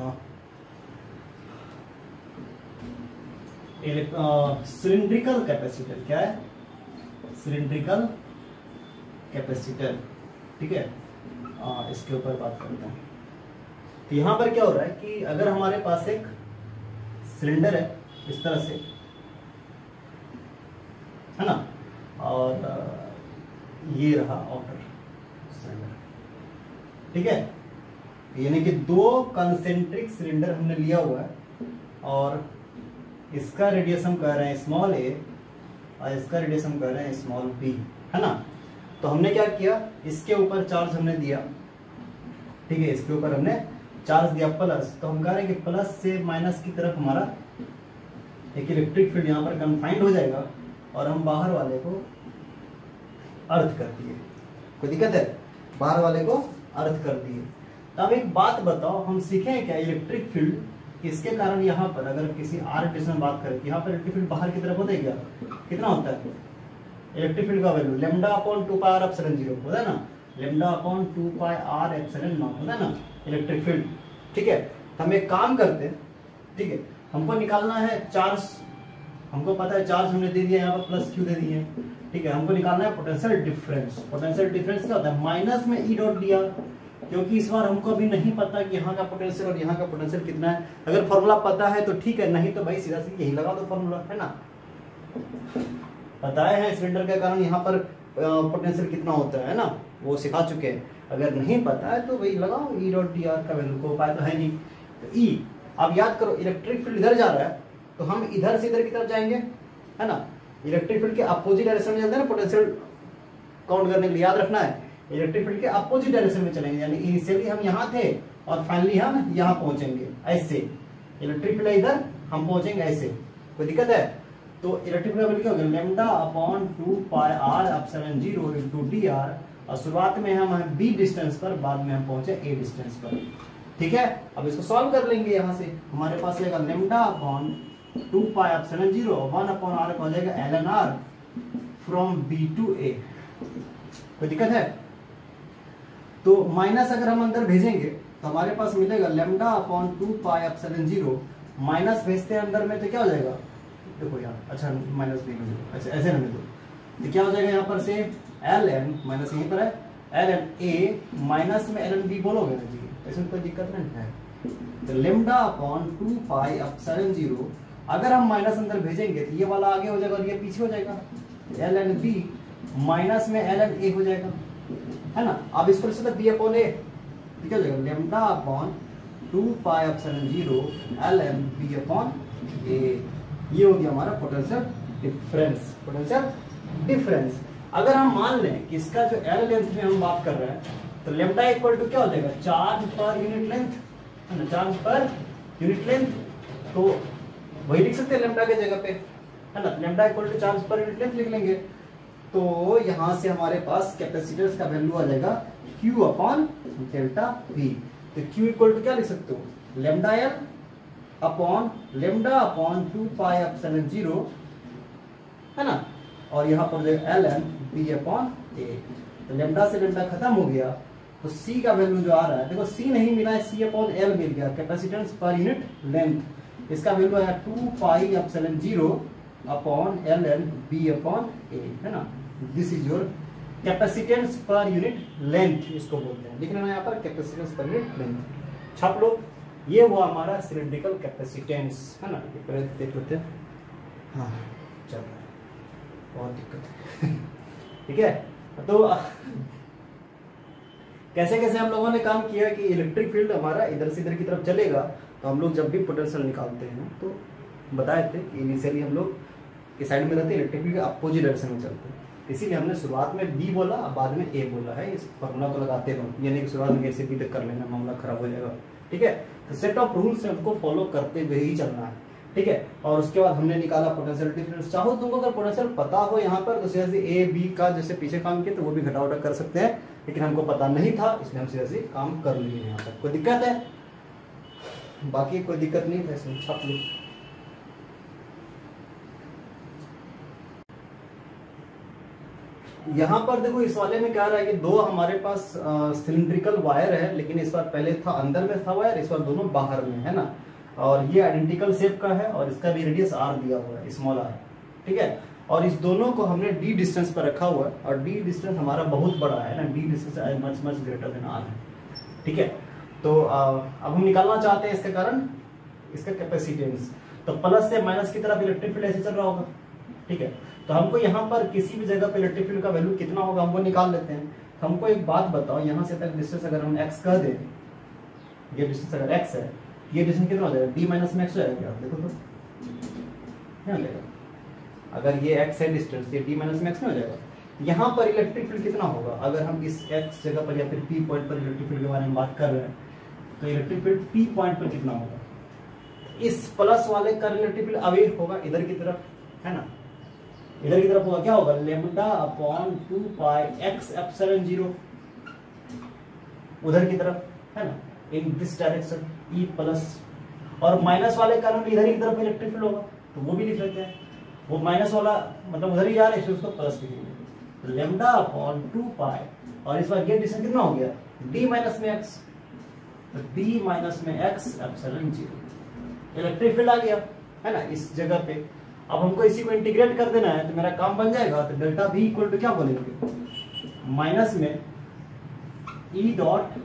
सिलिंड्रिकल कैपेसिटर। क्या है, सिलिंड्रिकल कैपेसिटर, ठीक है। आ, इसके ऊपर बात करते हैं। तो यहां पर क्या हो रहा है कि अगर हमारे पास एक सिलेंडर है इस तरह से है ना, और ये रहा आउटर सिलेंडर, ठीक है। यानी कि दो कंसेंट्रिक सिलेंडर हमने लिया हुआ है और इसका रेडियस हम कह रहे हैं स्मॉल ए और इसका रेडियस हम कह रहे हैं स्मॉल बी, है ना। तो हमने क्या किया, इसके ऊपर चार्ज हमने दिया, ठीक है, इसके ऊपर हमने चार्ज दिया प्लस, तो हम कह रहे हैं कि प्लस से माइनस की तरफ हमारा एक इलेक्ट्रिक फील्ड यहाँ पर कन्फाइंड हो जाएगा और हम बाहर वाले को अर्थ कर दिए। कोई दिक्कत है, बाहर वाले को अर्थ कर दिए। तो अब एक बात बताओ, हम सीखें क्या इलेक्ट्रिक फील्ड, इसके कारण यहाँ पर अगर किसी आर में बात करें, यहाँ पर इलेक्ट्रिक फील्ड बाहर की तरफ होता है क्या, कितना होता है इलेक्ट्रिक फील्ड का value, lambda upon two pi R epsilon zero होता है ना, lambda upon two pi R epsilon naught होता है ना इलेक्ट्रिक फील्ड, ठीक है। तो हम एक काम करते हैं, ठीक है, हमको निकालना है चार्ज, हमको पता है चार्ज हमने दे दिया यहाँ पर प्लस क्यू दे दिए, ठीक है। हमको निकालना है पोटेंशियल डिफरेंस। पोटेंशियल डिफरेंस क्या होता है, माइनस में ई डॉट डी आर, क्योंकि इस बार हमको अभी नहीं पता कि यहाँ का पोटेंशियल और यहाँ का पोटेंशियल कितना है। अगर फॉर्मूला पता है तो ठीक है, नहीं तो भाई सीधा सीधा यही लगा दो फॉर्मूला, है ना। बताए हैं सिलेंडर के कारण यहाँ पर पोटेंशियल कितना होता है ना, वो सिखा चुके हैं। अगर नहीं पता है तो वही लगाओ ई डॉट डी आर का वैल्यू, को उपाय तो है नहीं। तो ई, अब याद करो इलेक्ट्रिक फील्ड इधर जा रहा है तो हम इधर से इधर की तरफ जाएंगे, है ना। इलेक्ट्रिक फील्ड के अपोजिट डायरेक्शन में चलते हैं ना, पोटेंशियल काउंट करने के लिए याद रखना है, इलेक्ट्रिक फील्ड के अपोजिट डायरेक्शन में चलेंगे। यानी इनिशियली हम यहाँ थे और फाइनली हम यहाँ पहुंचेंगे, ऐसे इलेक्ट्रिक फील्ड इधर, हम पहुंचेंगे ऐसे। कोई दिक्कत है, तो इलेक्ट्रिक फील्ड क्या होगा, lambda upon two pi R epsilon zero into D are, और शुरुआत में हम बी डिस्टेंस पर, बाद में हम पहुंचे ए डिस्टेंस पर, ठीक है। अब इसको सॉल्व कर लेंगे, यहाँ से हमारे पास रहेगा lambda upon two pi epsilon zero, one upon are हो जाएगा L N R from B to A. कोई दिक्कत है, तो माइनस अगर हम अंदर भेजेंगे तो हमारे पास मिलेगा lambda upon two pi epsilon zero, minus भेजते हैं अंदर में तो क्या हो जाएगा, देखो यार, अच्छा माइनस नहीं भेजो, अच्छा ऐसे रहने दो, तो क्या हो जाएगा यहाँ पर से एल एन, माइनस यहीं पर है, एल एन ए माइनस में एल एन बी बोलोगे ना जी, इसमें कोई दिक्कत नहीं है। तो lambda upon two pi epsilon zero, अगर हम माइनस अंदर भेजेंगे तो ये वाला आगे हो जाएगा और ये पीछे हो जाएगा, एल एन बी माइनस में एल एन ए हो जाएगा, है ना। अब इसको लिख सकते बी अपॉन ए, क्या हो जाएगा, lambda upon two pi epsilon zero L N B upon A. ये हो गया हमारा पोटेंशियल डिफरेंस, पोटेंशियल डिफरेंस। अगर हम मान लें कि इसका जो एल लेंथ में हम बात कर रहे हैं तो लेमडा इक्वल टू क्या हो जाएगा, चार्ज पर यूनिट लेंथ है ना, चार्ज पर यूनिट लेंथ। तो वही लिख सकते हैं लेमडा के जगह पे है ना, lambda equal to charge per unit length लिख लेंगे। तो यहां से हमारे पास कैपेसिटेंस का वैल्यू आ जाएगा Q अपॉन डेल्टा V। तो Q इक्वल टू क्या लिख सकते हो, lambda L upon lambda upon two pi epsilon zero है ना, और यहाँ पर L N B upon A. तो लेमडा से लेमडा खत्म हो गया तो C का वैल्यू जो आ रहा है, देखो C नहीं मिला है, C अपॉन एल मिल गया, कैपेसिटेंस पर यूनिट लेंथ। इसका वैल्यू आया two pi epsilon zero upon L N B upon A है ना। This is your capacitance per unit length, इसको बोलते हैं। लिख लेना यहाँ पर कैपेसिटेंस पर यूनिट लेंथ, छाप लो। ये हुआ हमारा सिलिंड्रिकल कैपेसिटेंस है ना। देख लेते हैं, हाँ चल रहा है, बहुत दिक्कत है ठीक है। तो कैसे कैसे हम लोगों ने काम किया कि इलेक्ट्रिक फील्ड हमारा इधर से इधर की तरफ चलेगा, तो हम लोग जब भी पोटेंशियल निकालते हैं तो बताए थे कि इनिशियली हम लोग इस साइड में रहते हैं, इलेक्ट्रिक फील्ड के अपोजिट डायरेक्शन में चलते हैं। इसीलिए हमने शुरुआत में बी बोला, अब बाद में ए बोला है। इस फॉर्मूला को लगाते रहो, ये नहीं कि शुरुआत में ऐसे बी तक कर लेना, मामला खराब हो जाएगा। ठीक है, तो सेट ऑफ रूल्स हमको फॉलो करते हुए ही चलना है। ठीक है, और उसके बाद हमने निकाला पोटेंशियल डिफरेंस। चाहो तुमको अगर पोटेंशियल पता हो यहाँ पर तो जैसे ए बी का जैसे पीछे काम किया तो वो भी घटा उटा कर सकते हैं, लेकिन हमको पता नहीं था इसलिए हम सीधे काम कर लिए यहाँ तक। कोई दिक्कत है? बाकी कोई दिक्कत नहीं है, इसमें छाप लो। यहाँ पर देखो इस वाले में क्या रहा है कि दो हमारे पास सिलिंड्रिकल वायर है, लेकिन इस बार पहले था अंदर में था वायर, इस बार दोनों बाहर में है ना। और ये आइडेंटिकल शेप का है और इसका भी रेडियस आर दिया हुआ है, स्मॉल आर। ठीक है, और इस दोनों को हमने डी डिस्टेंस पर रखा हुआ है और डी डिस्टेंस हमारा बहुत बड़ा है ना, d distance much much greater than r है। ठीक है, तो अब हम निकालना चाहते हैं इसके कारण इसका कैपेसिटेंस। तो प्लस से माइनस की तरफ इलेक्ट्रिक फील्ड ऐसे चल रहा होगा। ठीक है, तो हमको यहाँ पर किसी भी जगह पे इलेक्ट्रिक फील्ड का वैल्यू कितना होगा हमको निकाल लेते हैं। तो हमको एक बात बताओ, यहाँ से तक डिस्टेंस अगर हम x कह दें, ये डिस्टेंस अगर x है, ये डिस्टेंस कितना हो जाएगा, d माइनस में x हो जाएगा क्या? देखो तो क्या हो जाएगा, अगर ये x है डिस्टेंस, ये d माइनस में x में हो जाएगा। यहाँ पर इलेक्ट्रिक फील्ड कितना होगा, अगर हम इस x जगह पर या फिर p पॉइंट पर इलेक्ट्रिक फील्ड के बारे में बात कर रहे हैं, तो इलेक्ट्रिक फील्ड p पॉइंट पर कितना होगा, इस प्लस वाले का इलेक्ट्रिक फील्ड अवे होगा इधर की तरफ है ना, इधर की तरफ होगा क्या होगा, lambda upon two pi x epsilon zero, उधर की तरफ है ना, in this direction E plus, और माइनस वाले का इधर की तरफ इलेक्ट्रिक फील्ड होगा तो वो भी लिख लेते हैं। वो माइनस वाला मतलब उधर ही जा रहे हैं, उसको प्लस लिखेंगे, तो लेमडा अपॉन टू पाई, और इस बार ये डिस्टेंस कितना हो गया, डी माइनस में एक्स, तो डी माइनस में x epsilon zero, electric field आ गया है ना इस जगह पे। अब हमको इसी को इंटीग्रेट कर देना है तो मेरा काम बन जाएगा। तो डेल्टा V इक्वल टू क्या बोलेंगे, माइनस में E डॉट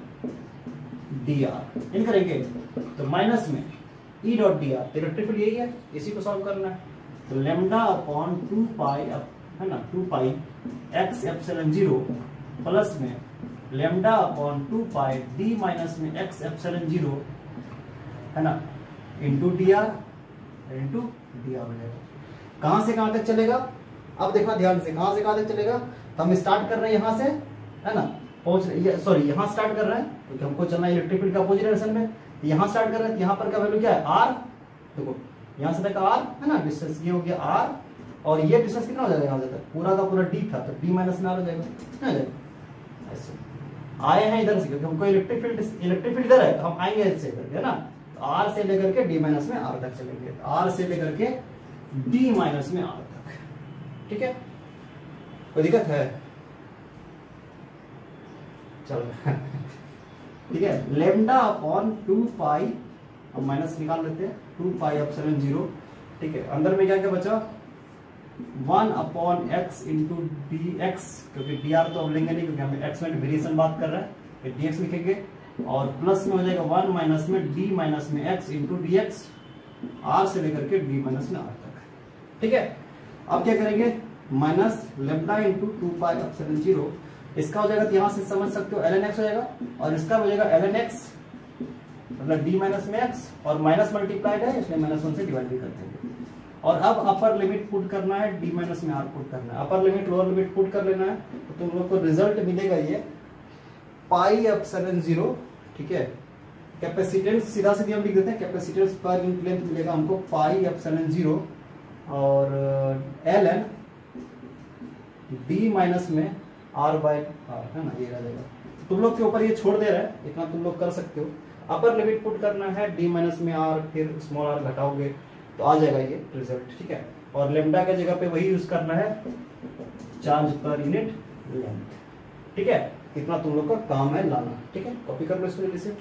डी आर इन करेंगे, तो माइनस में E dot D r, electric field यही है, इसी को सॉल्व करना है। तो लेमडा अपॉन टू पाई है ना, two pi x epsilon zero plus में lambda upon two pi d minus में एक्स एप्सिलॉन जीरो है ना, into d r into d r हो जाएगा। कहां से कहां तक चलेगा, अब देखना ध्यान से, कहां से कहां तक चलेगा। तो हम स्टार्ट कर रहे हैं यहां से है ना, पहुंच सॉरी यहां स्टार्ट कर रहे हैं क्योंकि हमको चलना है इलेक्ट्रिक फील्ड का अपोजिट डायरेक्शन में। तो यहां स्टार्ट कर रहे हैं, तो यहां पर का वैल्यू क्या है, आर। देखो यहां से तक आर है ना, डिस्टेंस ये हो गया आर, और ये डिस्टेंस कितना हो जाएगा यहां से तक, पूरा का पूरा डी था, तो डी माइनस में आर हो जाएगा, कितना हो जाएगा। ऐसे आए हैं इधर से क्योंकि हमको इलेक्ट्रिक फील्ड इलेक्ट्रिक फील्ड इधर है, तो हम आएंगे इससे करके है ना, तो आर से लेकर के डी माइनस में आर तक चलेंगे, आर से लेकर के डी माइनस में आर तक। ठीक है, कोई दिक्कत है, चलो ठीक है। लेमडा अपॉन टू पाई, अब माइनस निकाल लेते हैं, टू पाई एप्सिलॉन जीरो। ठीक है, अंदर में क्या क्या बचा, one upon x into d x, क्योंकि डी आर तो अब लेंगे नहीं क्योंकि हम एक्स में वेरिएशन बात कर रहे हैं, डी एक्स लिखेंगे, और प्लस में हो जाएगा वन माइनस में डी माइनस में x into d x, r से लेकर के डी माइनस में आर तक। ठीक है, अब क्या करेंगे, minus lambda into two pi epsilon zero, इसका हो जाएगा तो यहां से समझ सकते हो एल एन एक्स हो जाएगा, और इसका हो जाएगा एल एन एक्स मतलब डी माइनस में एक्स, और माइनस मल्टीप्लाइड है इसलिए माइनस वन से डिवाइड भी कर देंगे। और अब अपर लिमिट पुट करना है, डी माइनस में आर पुट करना है, upper limit lower limit put कर लेना है, तो तुम लोग को रिजल्ट मिलेगा ये पाई एप्सिलॉन जीरो, ठीक है। कैपेसिटेंस सीधा सीधा हम लिख देते हैं, कैपेसिटेंस पर यूनिट लेंथ मिलेगा हमको पाई एप्सिलॉन जीरो और एल एन डी माइनस में आर बाय आर, है ना, ये रह जाएगा। तुम लोग के ऊपर ये छोड़ दे रहा है, इतना तुम लोग कर सकते हो। अपर लिमिट पुट करना है, डी माइनस में आर, फिर स्मॉल आर घटाओगे तो आ जाएगा ये रिजल्ट, ठीक है। और लेमडा के जगह पे वही यूज करना है, चार्ज पर यूनिट लेंथ, ठीक है। इतना तुम लोग का काम है लाना, ठीक है। कॉपी कर लो इसको जल्दी से,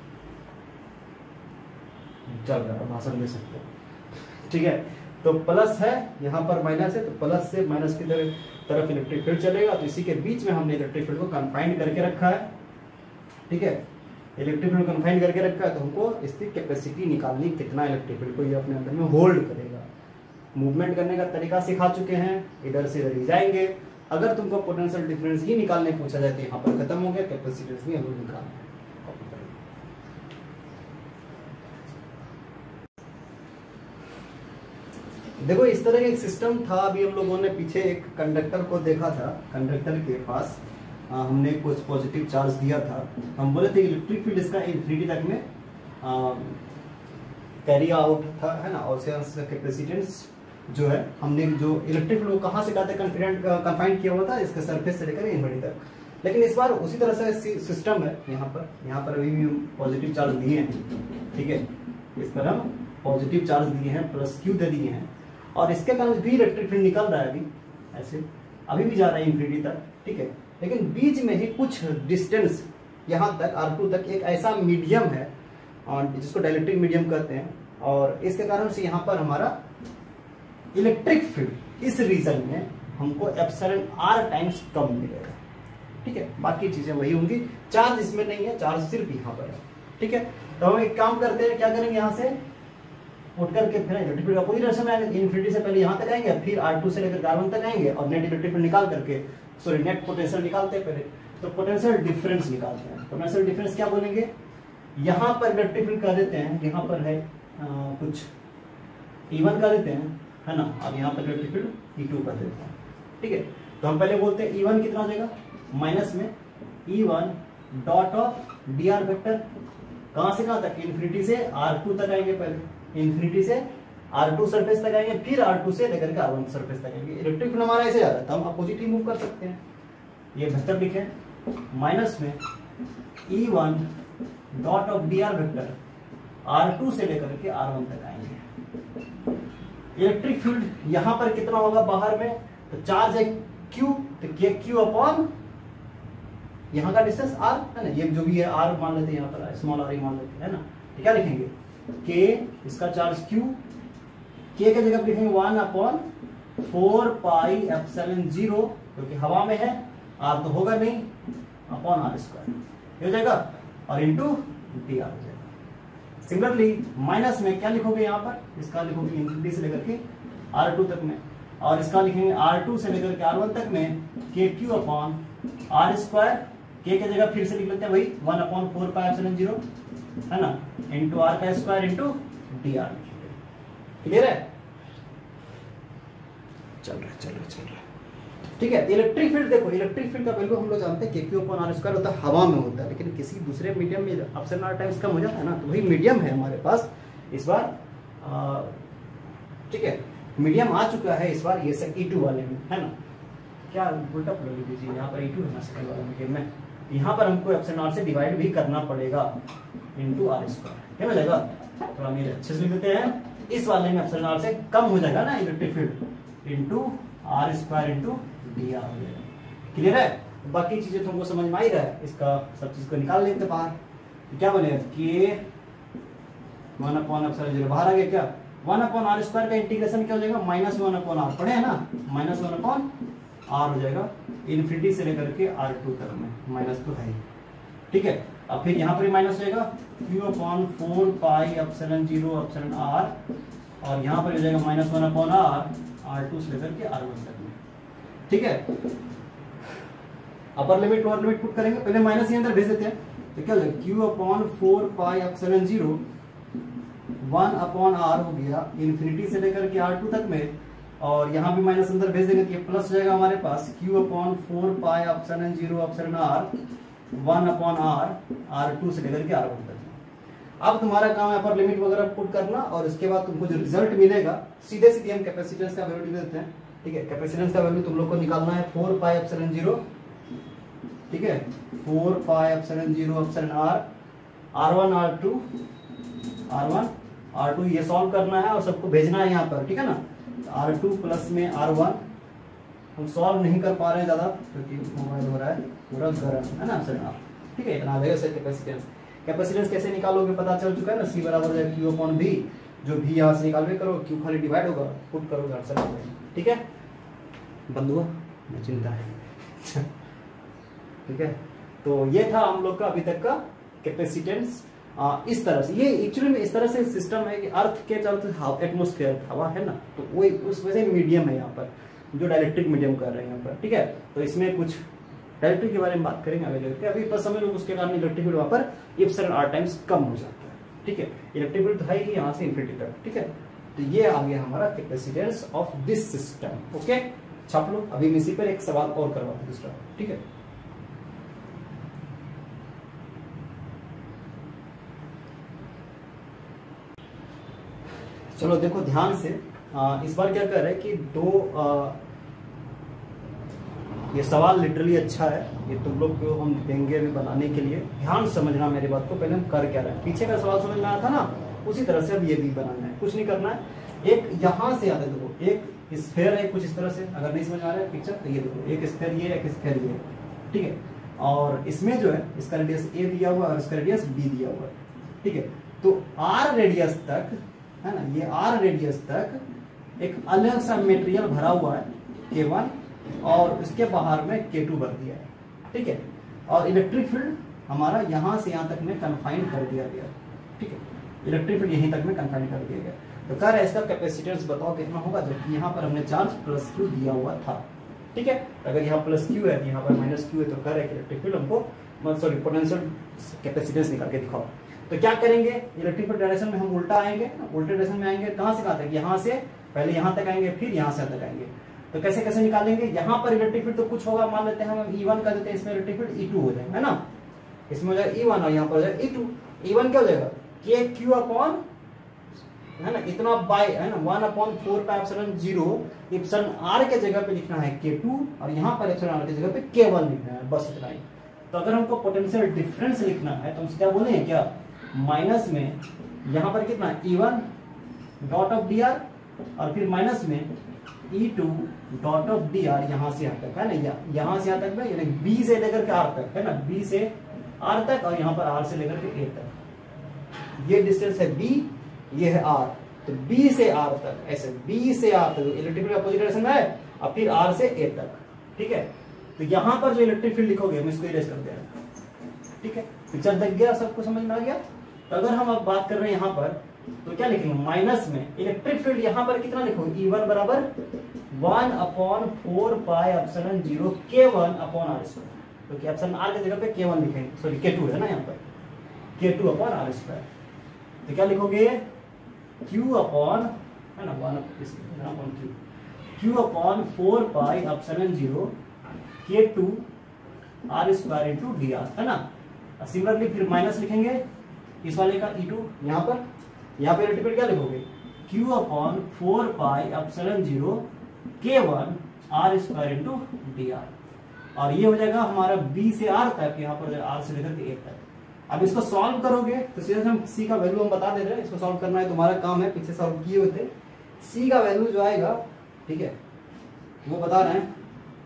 चल रहा है, भाषण दे सकते हो, ठीक है। तो प्लस है, यहाँ पर माइनस है, तो प्लस से माइनस की तरफ तरफ इलेक्ट्रिक फील्ड चलेगा, तो इसी के बीच में हमने इलेक्ट्रिक फील्ड को कन्फाइंड करके रखा है, ठीक है। इलेक्ट्रिक फील्ड कन्फाइंड करके रखा है, तो हमको इसकी कैपेसिटी निकालनी, कितना इलेक्ट्रिक फील्ड को ये अपने अंदर में होल्ड करेगा। मूवमेंट करने का तरीका सिखा चुके हैं, इधर से इधर ही जाएंगे। अगर तुमको पोटेंशियल डिफरेंस ही निकालने पूछा जाए तो यहाँ पर खत्म हो गया, कैपेसिटेंस भी हमें निकालना है। देखो इस तरह का एक सिस्टम था, अभी हम लोगों ने पीछे एक कंडक्टर को देखा था, कंडक्टर के पास आ, हमने कुछ पॉजिटिव चार्ज दिया था, हम बोले थे इलेक्ट्रिक फील्ड इसका इन्फिनिटी तक में कैरी आउट था, है ना। और कैपेसिटेंस जो है हमने जो इलेक्ट्रिक फील्ड कहाँ से कहते हैं कन्फाइंड किया हुआ था, इसके सरफेस से लेकर इन्फिनिटी तक। लेकिन इस बार उसी तरह से सिस्टम है, यहाँ पर यहाँ पर अभी भी पॉजिटिव चार्ज दिए हैं, ठीक है। इस पर हम पॉजिटिव चार्ज दिए हैं, प्लस क्यू दे दिए हैं, और इसके कारण भी इलेक्ट्रिक फील्ड निकल रहा है अभी, ऐसे अभी भी जा रहा है इन्फिनिटी तक, ठीक है। लेकिन बीच में ही कुछ डिस्टेंस यहाँ तक आर टू तक एक ऐसा मीडियम है जिसको डाइलेक्ट्रिक मीडियम कहते हैं, और इसके कारण से यहाँ पर हमारा इलेक्ट्रिक फील्ड इस रीजन में हमको एप्सिलॉन आर टाइम्स कम मिलेगा, ठीक है। बाकी चीजें वही होंगी, चार्ज इसमें नहीं है, चार्ज सिर्फ यहाँ पर है, ठीक है। तो हम एक काम करते हैं, क्या करेंगे, यहाँ से उठ करके फिर इलेक्ट्रिक फील्ड पूरी डायरेक्शन में आएंगे, इन्फिनिटी से पहले यहाँ तक आएंगे, फिर आर टू से लेकर आर वन तक आएंगे, और नेट इलेक्ट्रिक फील्ड निकाल करके सॉरी नेट पोटेंशियल निकालते हैं पहले। तो पोटेंशियल डिफरेंस निकालते हैं। पोटेंशियल डिफरेंस क्या बोलेंगे, यहाँ पर इलेक्ट्रिक फील्ड कर देते हैं, यहाँ पर है आ, कुछ ई वन कर देते हैं, है ना। अब यहाँ पर इलेक्ट्रिक फील्ड ई टू कर देते हैं, ठीक है। तो हम पहले बोलते हैं ई वन कितना हो जाएगा, माइनस में E one dot of d r vector, कहां से कहां तक, इन्फिनिटी से आर टू तक आएंगे, पहले इन्फिनिटी से आर टू सरफेस तक आएंगे, फिर आर टू से लेकर के आर वन सरफेस तक आएंगे। इलेक्ट्रिक फील्ड हमारा ऐसे जा रहा है, तो हम अपोजिट ही मूव कर सकते हैं। ये बेहतर लिखे, माइनस में E one dot of d r vector r two से लेकर के आर वन तक आएंगे। इलेक्ट्रिक फील्ड यहां पर कितना होगा बाहर में, तो चार्ज है क्यू, तो के क्यू अपॉन यहाँ का डिस्टेंस आर, है ना। ये जो भी है आर मान लेते हैं, यहाँ पर स्मॉल आर ही मान लेते हैं, है ना। तो क्या लिखेंगे, के इसका चार्ज क्यू, के के जगह लिखेंगे one upon four pi epsilon zero, क्योंकि हवा में है, आर तो होगा नहीं, अपॉन आर स्क्वायर हो जाएगा, और इंटू डी आर हो जाएगा। सिमिलरली माइनस में क्या लिखोगे, यहाँ पर इसका लिखोगे इन्फिनिटी से लेकर के आर टू तक में, और इसका लिखेंगे आर टू से लेकर के आर वन तक में के क्यू अपॉन आर स्क्वायर, के के जगह फिर से लिख लेते हैं वही one upon four pi epsilon zero, है ना, इंटू आर का square into d r. Clear है, चल रहा है चल रहा है चल रहा है ठीक है। इलेक्ट्रिक फील्ड देखो, इलेक्ट्रिक फील्ड का वैल्यू हम लोग जानते हैं के क्यू अपॉन आर स्क्वायर होता है, हवा में होता है, लेकिन किसी दूसरे मीडियम में एप्सिलॉन आर टाइम्स कम हो जाता है ना, तो वही मीडियम है हमारे पास इस बार, ठीक है। मीडियम आ चुका है इस बार, ये से ई टू वाले में, है ना। क्या उल्टा पलट दीजिए, यहाँ पर ई टू है ना सेकंड वाले मीडियम में, यहाँ पर हमको एप्सिलॉन आर से डिवाइड भी करना पड़ेगा इंटू आर स्क्वायर, क्या हो जाएगा। तो हम ये अच्छे से लिख देते हैं, इस वाले में एप्सिलॉन आर से कम हो जाएगा ना electric field, into r square into d r हो जाएगा। क्लियर है, बाकी चीजें तुमको समझ में आई रहा है, इसका सब चीज को निकाल लेते बाहर, तो क्या बनेगा, के वन अपॉन एप्सिलॉन जीरो बाहर आ गया, क्या वन अपॉन आर स्क्वायर का इंटीग्रेशन क्या हो जाएगा, माइनस वन अपॉन आर, पढ़े है ना, माइनस वन अपॉन आर हो जाएगा, इन्फिनिटी से लेकर के आर टू तक में, माइनस तो है, ठीक है। अब फिर यहाँ पर माइनस हो जाएगा Q upon four pi epsilon zero epsilon r, और यहाँ पर हो जाएगा minus one upon r, r two से लेकर के आर वन तक में, ठीक है। Upper limit lower limit put करेंगे, पहले माइनस यहाँ अंदर भेज देते हैं, तो क्या हो जाएगा Q upon four pi epsilon zero one upon are हो गया इन्फिनिटी से लेकर के आर टू तक में, और यहाँ भी माइनस अंदर भेज देंगे तो ये प्लस हो जाएगा हमारे पास q upon four pi epsilon zero epsilon r one upon r r two से लेकर के आर वन तक। अब तुम्हारा काम है पर लिमिट वगैरह पुट करना, और उसके बाद तुमको जो रिजल्ट मिलेगा सीधे सीधे हम कैपेसिटेंस का वैल्यू देते हैं। ठीक है, कैपेसिटेंस का वैल्यू तुम लोग को निकालना है फोर पाई एप्सिलॉन जीरो, ठीक है, four pi epsilon zero epsilon r r one r two r one r two ये सॉल्व करना है और सबको भेजना है यहाँ पर। ठीक है ना, आर टू प्लस में आर वन हम सॉल्व नहीं कर पा रहे हैं ज्यादा क्योंकि मोबाइल हो रहा है पूरा गर्म है ना सर आप। ठीक है, इतना आ जाएगा सर कैपेसिटेंस। कैपेसिटेंस कैसे निकालोगे पता चल चुका है ना, सी बराबर हो जाएगा क्यू अपॉन भी, जो भी यहाँ से निकालोगे करो, क्यू खाली डिवाइड होगा, पुट करोगे आंसर। ठीक है, बंद हुआ न चिंता है। ठीक है, तो ये था हम लोग का अभी तक का कैपेसिटेंस। इस तरह से ये एक्चुअली में इस तरह से सिस्टम है कि अर्थ के चलते एटमोस्फेयर हवा है ना, तो वो उस वजह से मीडियम है यहाँ पर, जो डायलेक्ट्रिक मीडियम कर रहे हैं यहाँ पर। ठीक है, तो इसमें कुछ डायलेक्ट्रिक के बारे में बात करेंगे आगे चलकर। अभी बस समझ लो उसके कारण इलेक्ट्रिक फील्ड वहाँ पर एप्सिलॉन आर टाइम्स कम हो जाता है। ठीक है, इलेक्ट्रिक फील्ड तो है ही यहाँ से इन्फिनिटी तक। ठीक है, तो ये आ गया हमारा capacitance of this system. Okay, छाप लो। अभी मैं इसी पर एक सवाल और करवाता दूसरा। ठीक है, चलो देखो ध्यान से। आ, इस बार क्या कर रहे हैं कि दो आ, ये सवाल लिटरली अच्छा है, ये तुम लोग को हम देंगे अभी बनाने के लिए। ध्यान समझना मेरी बात को, पहले हम कर क्या रहे हैं। पीछे का सवाल समझ में आया था ना, उसी तरह से अब ये भी बनाना है। कुछ नहीं करना है, एक यहाँ से आता है देखो, एक स्फेयर है कुछ इस तरह से, अगर नहीं समझ आ रहा है पिक्चर तो ये देखो, एक स्फेयर ये, एक स्फेयर ये। ठीक है, और इसमें जो है इसका रेडियस ए दिया हुआ और इसका रेडियस बी दिया हुआ है। ठीक है, तो आर रेडियस तक है ना, ये आर रेडियस तक एक अलग सा मेटेरियल भरा हुआ है के वन, और उसके बाहर में के टू भर दिया है। ठीक है, और इलेक्ट्रिक फील्ड हमारा यहां से यहां तक में कन्फाइन कर दिया गया। ठीक है, इलेक्ट्रिक फील्ड यहीं तक में कन्फाइन कर दिया गया। तो कह रहा है इसका कैपेसिटेंस बताओ कितना होगा, जबकि यहाँ पर हमने चार्ज प्लस क्यू दिया हुआ था। ठीक है, अगर यहाँ प्लस क्यू है यहाँ पर माइनस क्यू है, तो कह रहा है कि इलेक्ट्रिक फील्ड हमको सॉरी पोटेंशियल कैपेसिटेंस निकाल के दिखाओ। तो क्या करेंगे, इलेक्ट्रिक फील्ड डायरेक्शन में हम उल्टा आएंगे, उल्टे डायरेक्शन में आएंगे। कहां से कहां तक, यहाँ से पहले यहाँ तक आएंगे फिर यहाँ से तक आएंगे। तो कैसे कैसे निकालेंगे, यहाँ पर इलेक्ट्रिक फील्ड तो कुछ होगा, मान लेते हैं हम ई वन का देते हैं, इसमें इलेक्ट्रिक फील्ड ई टू हो जाएगा है ना, इसमें हो जाएगा ई वन और यहाँ पर हो जाएगा ई टू। ई वन क्या हो जाएगा, के क्यू अपॉन है ना, इतना बाय है ना, one upon four pi epsilon zero, epsilon r के जगह पे लिखना है के टू, और यहाँ पर एप्सिलॉन आर की जगह पे के वन लिखना है, बस इतना ही। तो अगर हमको पोटेंशियल डिफरेंस लिखना है तो हम क्या बोले क्या, माइनस में यहाँ पर कितना E one dot of d are, और फिर माइनस में E two dot of d r, यहाँ से यहाँ तक है ना, यहाँ से यहाँ तक में, यानी बी से लेकर के आर तक है ना, बी से आर तक, और यहाँ पर आर से लेकर के ए तक। ये डिस्टेंस है बी, ये है आर, तो बी से आर तक ऐसे, बी से आर तक इलेक्ट्रिक फील्ड अपोजिट डायरेक्शन में है, और फिर आर से ए तक। ठीक है, तो यहाँ पर जो इलेक्ट्रिक फील्ड लिखोगे हम इसको इरेज कर दे रहे हैं। ठीक है, पिक्चर देख गया, सबको समझ में आ गया। तो अगर हम अब बात कर रहे हैं यहाँ पर, तो क्या लिखेंगे, माइनस में इलेक्ट्रिक फील्ड यहाँ पर कितना लिखोगे, ई वन बराबर one upon four pi epsilon zero के वन अपॉन आर स्क्वायर, क्योंकि एप्सिलॉन आर की जगह पे के वन लिखेंगे, सॉरी के टू है ना यहाँ पर, के टू अपॉन आर स्क्वायर। तो क्या लिखोगे, क्यू अपॉन है ना, one upon q, q upon four pi epsilon zero के two r square into d r है ना। सिमिलरली फिर माइनस लिखेंगे इस वाले का ई टू, यहाँ पर यहाँ पे इलेक्ट्रिक फील्ड क्या लिखोगे, q upon four pi epsilon zero के one r square into d are, और ये हो जाएगा हमारा बी से आर तक, यहाँ पर आर से लेकर के ए तक। अब इसको सॉल्व करोगे तो सीधे हम सी का वैल्यू हम बता दे रहे हैं, इसको सॉल्व करना है तुम्हारा काम है, पीछे सॉल्व किए हुए थे। सी का वैल्यू जो आएगा, ठीक है, वो बता रहे हैं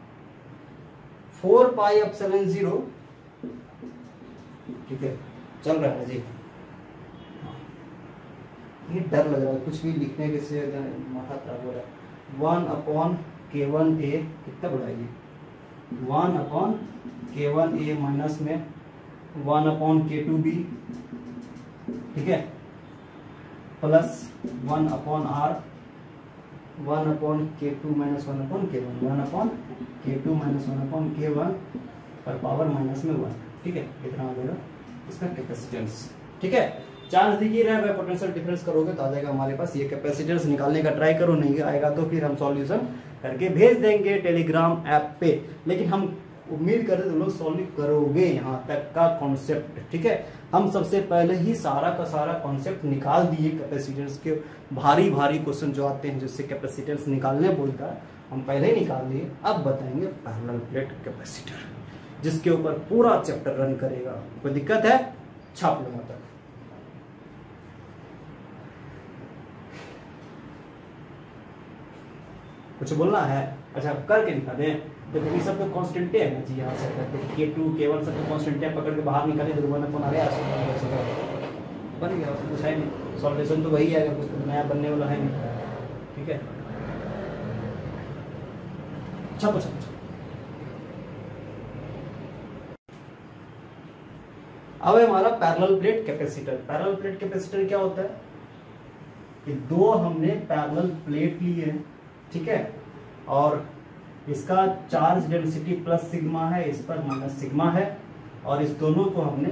फोर पाई एप्सिलॉन जीरो। ठीक है, चल रहा है जी, ये डर लग रहा है कुछ भी लिखने के से, माथा खराब हो रहा है। One upon k one a कितना बढ़ाइए, one upon k one a minus में one upon k two b, ठीक है, plus one upon r, one upon k two minus one upon k one, one upon k two minus one upon k one पर पावर माइनस में वन। ठीक है, इतना आ जाएगा इसका कैपेसिटेंस। ठीक है, चार्ज दिख ही रहा है, पोटेंशियल डिफरेंस करोगे तो आ जाएगा हमारे पास। ये कैपेसिटेंस निकालने का ट्राई करो, नहीं आएगा तो फिर हम सॉल्यूशन करके भेज देंगे टेलीग्राम ऐप पे। लेकिन हम उम्मीद कर रहे थे तुम लोग सॉल्व करोगे यहाँ तक का कॉन्सेप्ट, ठीक है। हम सबसे पहले ही सारा का सारा कॉन्सेप्ट निकाल दिए कैपेसिटेंस के। भारी भारी क्वेश्चन जो आते हैं जिससे कैपेसिटेंस निकालने बोलता है, हम पहले ही निकाल दिए। अब बताएंगे पैरेलल प्लेट कैपेसिटर, जिसके ऊपर पूरा चैप्टर रन करेगा। कोई दिक्कत है? छाप लो यहाँ तक। कुछ बोलना है? अच्छा करके दिखा दें। देखो ये सब तो कांस्टेंट है ना जी, यहाँ से करते के टू के वन सब तो कांस्टेंट है, पकड़ के बाहर निकाले तो वन अपन आ गया, बन गया। कुछ है नहीं, सॉल्यूशन तो वही आएगा, कुछ नया बनने वाला है नहीं, ठीक है। छापो छापो। अब है हमारा parallel plate capacitor. Parallel plate capacitor क्या होता है कि दो हमने पैरेलल प्लेट लिए हैं, ठीक है, और इसका चार्ज डेंसिटी प्लस सिग्मा है, इस पर माइनस सिग्मा है, और इस दोनों को हमने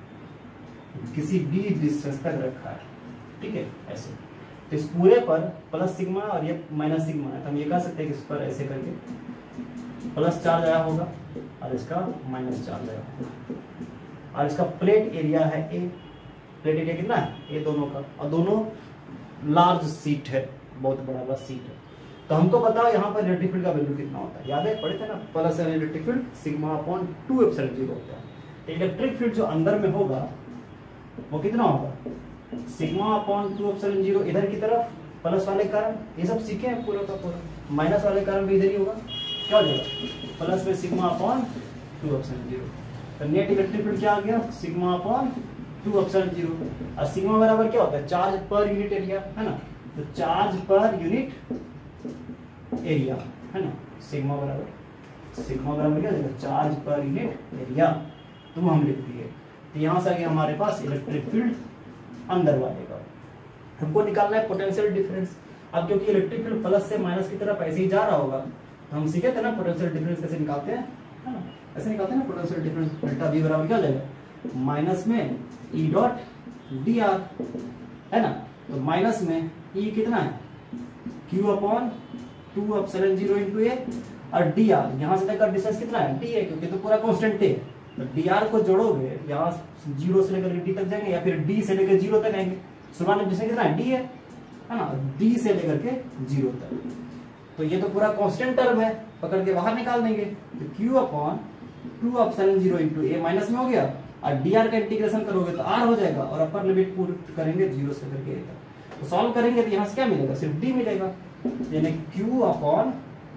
किसी डी डिस्टेंस तक रखा है, ठीक है, ऐसे। तो इस पूरे पर प्लस सिग्मा और ये माइनस सिग्मा है, तो हम ये कह सकते हैं कि इस पर ऐसे करके प्लस चार्ज आया होगा और इसका माइनस चार्ज आया होगा। और इसका प्लेट एरिया है ए। प्लेट एरिया कितना है? ए दोनों का, और दोनों लार्ज सीट है, बहुत बड़ा बड़ा सीट है। तो हमको बताओ यहाँ पर इलेक्ट्रिक फील्ड का वैल्यू कितना होता है? याद है, पढ़े थे ना, plus electric field sigma upon two epsilon zero होता है। तो इलेक्ट्रिक फील्ड जो अंदर में होगा वो कितना होगा? Sigma upon two epsilon zero. इधर की तरफ प्लस वाले कारण ये सब सीखे हैं पूरा का पूरा, माइनस वाले कारण भी इधर ही होगा। क्या हो जाएगा? प्लस में sigma upon two epsilon zero. तो नेट इलेक्ट्रिक फील्ड क्या आ गया? Sigma upon two epsilon zero. और सिग्मा बराबर क्या होता है? चार्ज पर यूनिट एरिया, है ना। तो चार्ज पर यूनिट एरिया, है ना। सिग्मा बराबर सिग्मा बराबर क्या हो जाएगा? Charge per unit area. तो हम लिख दिए। तो यहाँ से आ गया हमारे पास इलेक्ट्रिक फील्ड अंदर वाले का। हमको निकालना है पोटेंशियल डिफरेंस। अब क्योंकि इलेक्ट्रिक फील्ड प्लस से माइनस की तरफ ऐसे ही जा रहा होगा, तो हम सीखे थे ना पोटेंशियल डिफरेंस कैसे निकालते हैं, है ना। ऐसे निकालते हैं ना पोटेंशियल डिफरेंस। डेल्टा वी बराबर क्या हो जाएगा? माइनस में ई डॉट डी आर, है ना। तो माइनस में ई कितना है? Q upon two epsilon zero into A, और डी आर यहाँ से तक का डिस्टेंस कितना है? डी है, क्योंकि तो पूरा कांस्टेंट है। तो डी आर को जोड़ोगे, यहाँ जीरो से लेकर डी तक जाएंगे, या फिर डी से लेकर जीरो तक आएंगे। शुरुआत में डिस्टेंस कितना है? डी है, है ना। डी से लेकर के जीरो तक, तो ये तो पूरा कांस्टेंट टर्म है, पकड़ के बाहर निकाल देंगे। तो Q upon two epsilon zero into A minus में हो गया, और डी आर का इंटीग्रेशन करोगे तो आर हो जाएगा, और अपर लिमिट पुट करेंगे जीरो से लेकर ए तक। तो सॉल्व करेंगे तो यहाँ से क्या मिलेगा? सिर्फ डी मिलेगा, यानी Q upon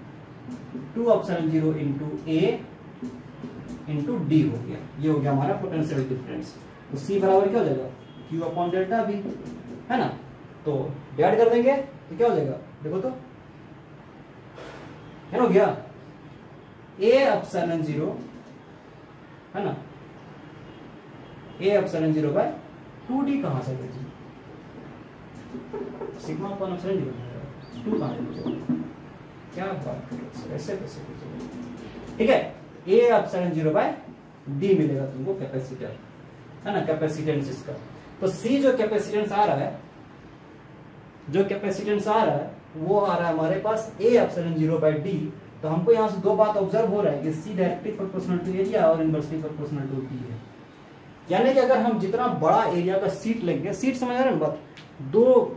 two epsilon zero into A into d हो गया। ये हो गया हमारा पोटेंशियल डिफरेंस। तो C बराबर क्या हो जाएगा? Q अपॉन डेल्टा बी, है ना। तो डिवाइड कर देंगे तो क्या हो जाएगा? देखो तो क्या हो गया? A एप्सिलॉन जीरो, है ना, A epsilon zero by two d कहां से गया? Sigma upon epsilon zero two कहां से? क्या बात कर रहे हो? ऐसे कैसे? ठीक है, A epsilon zero by d मिलेगा तुमको कैपेसिटर, है ना, कैपेसिटेंस इसका। तो सी जो कैपेसिटेंस आ रहा है, जो कैपेसिटेंस आ रहा है वो आ रहा है हमारे पास A epsilon zero by d. तो हमको यहाँ से दो बात ऑब्जर्व हो रहा है कि C directly proportional to area और इनवर्सली प्रोपोर्शनल टू डी है। यानी कि अगर हम जितना बड़ा एरिया का सीट लेंगे, सीट समझ रहे हैं बात, दो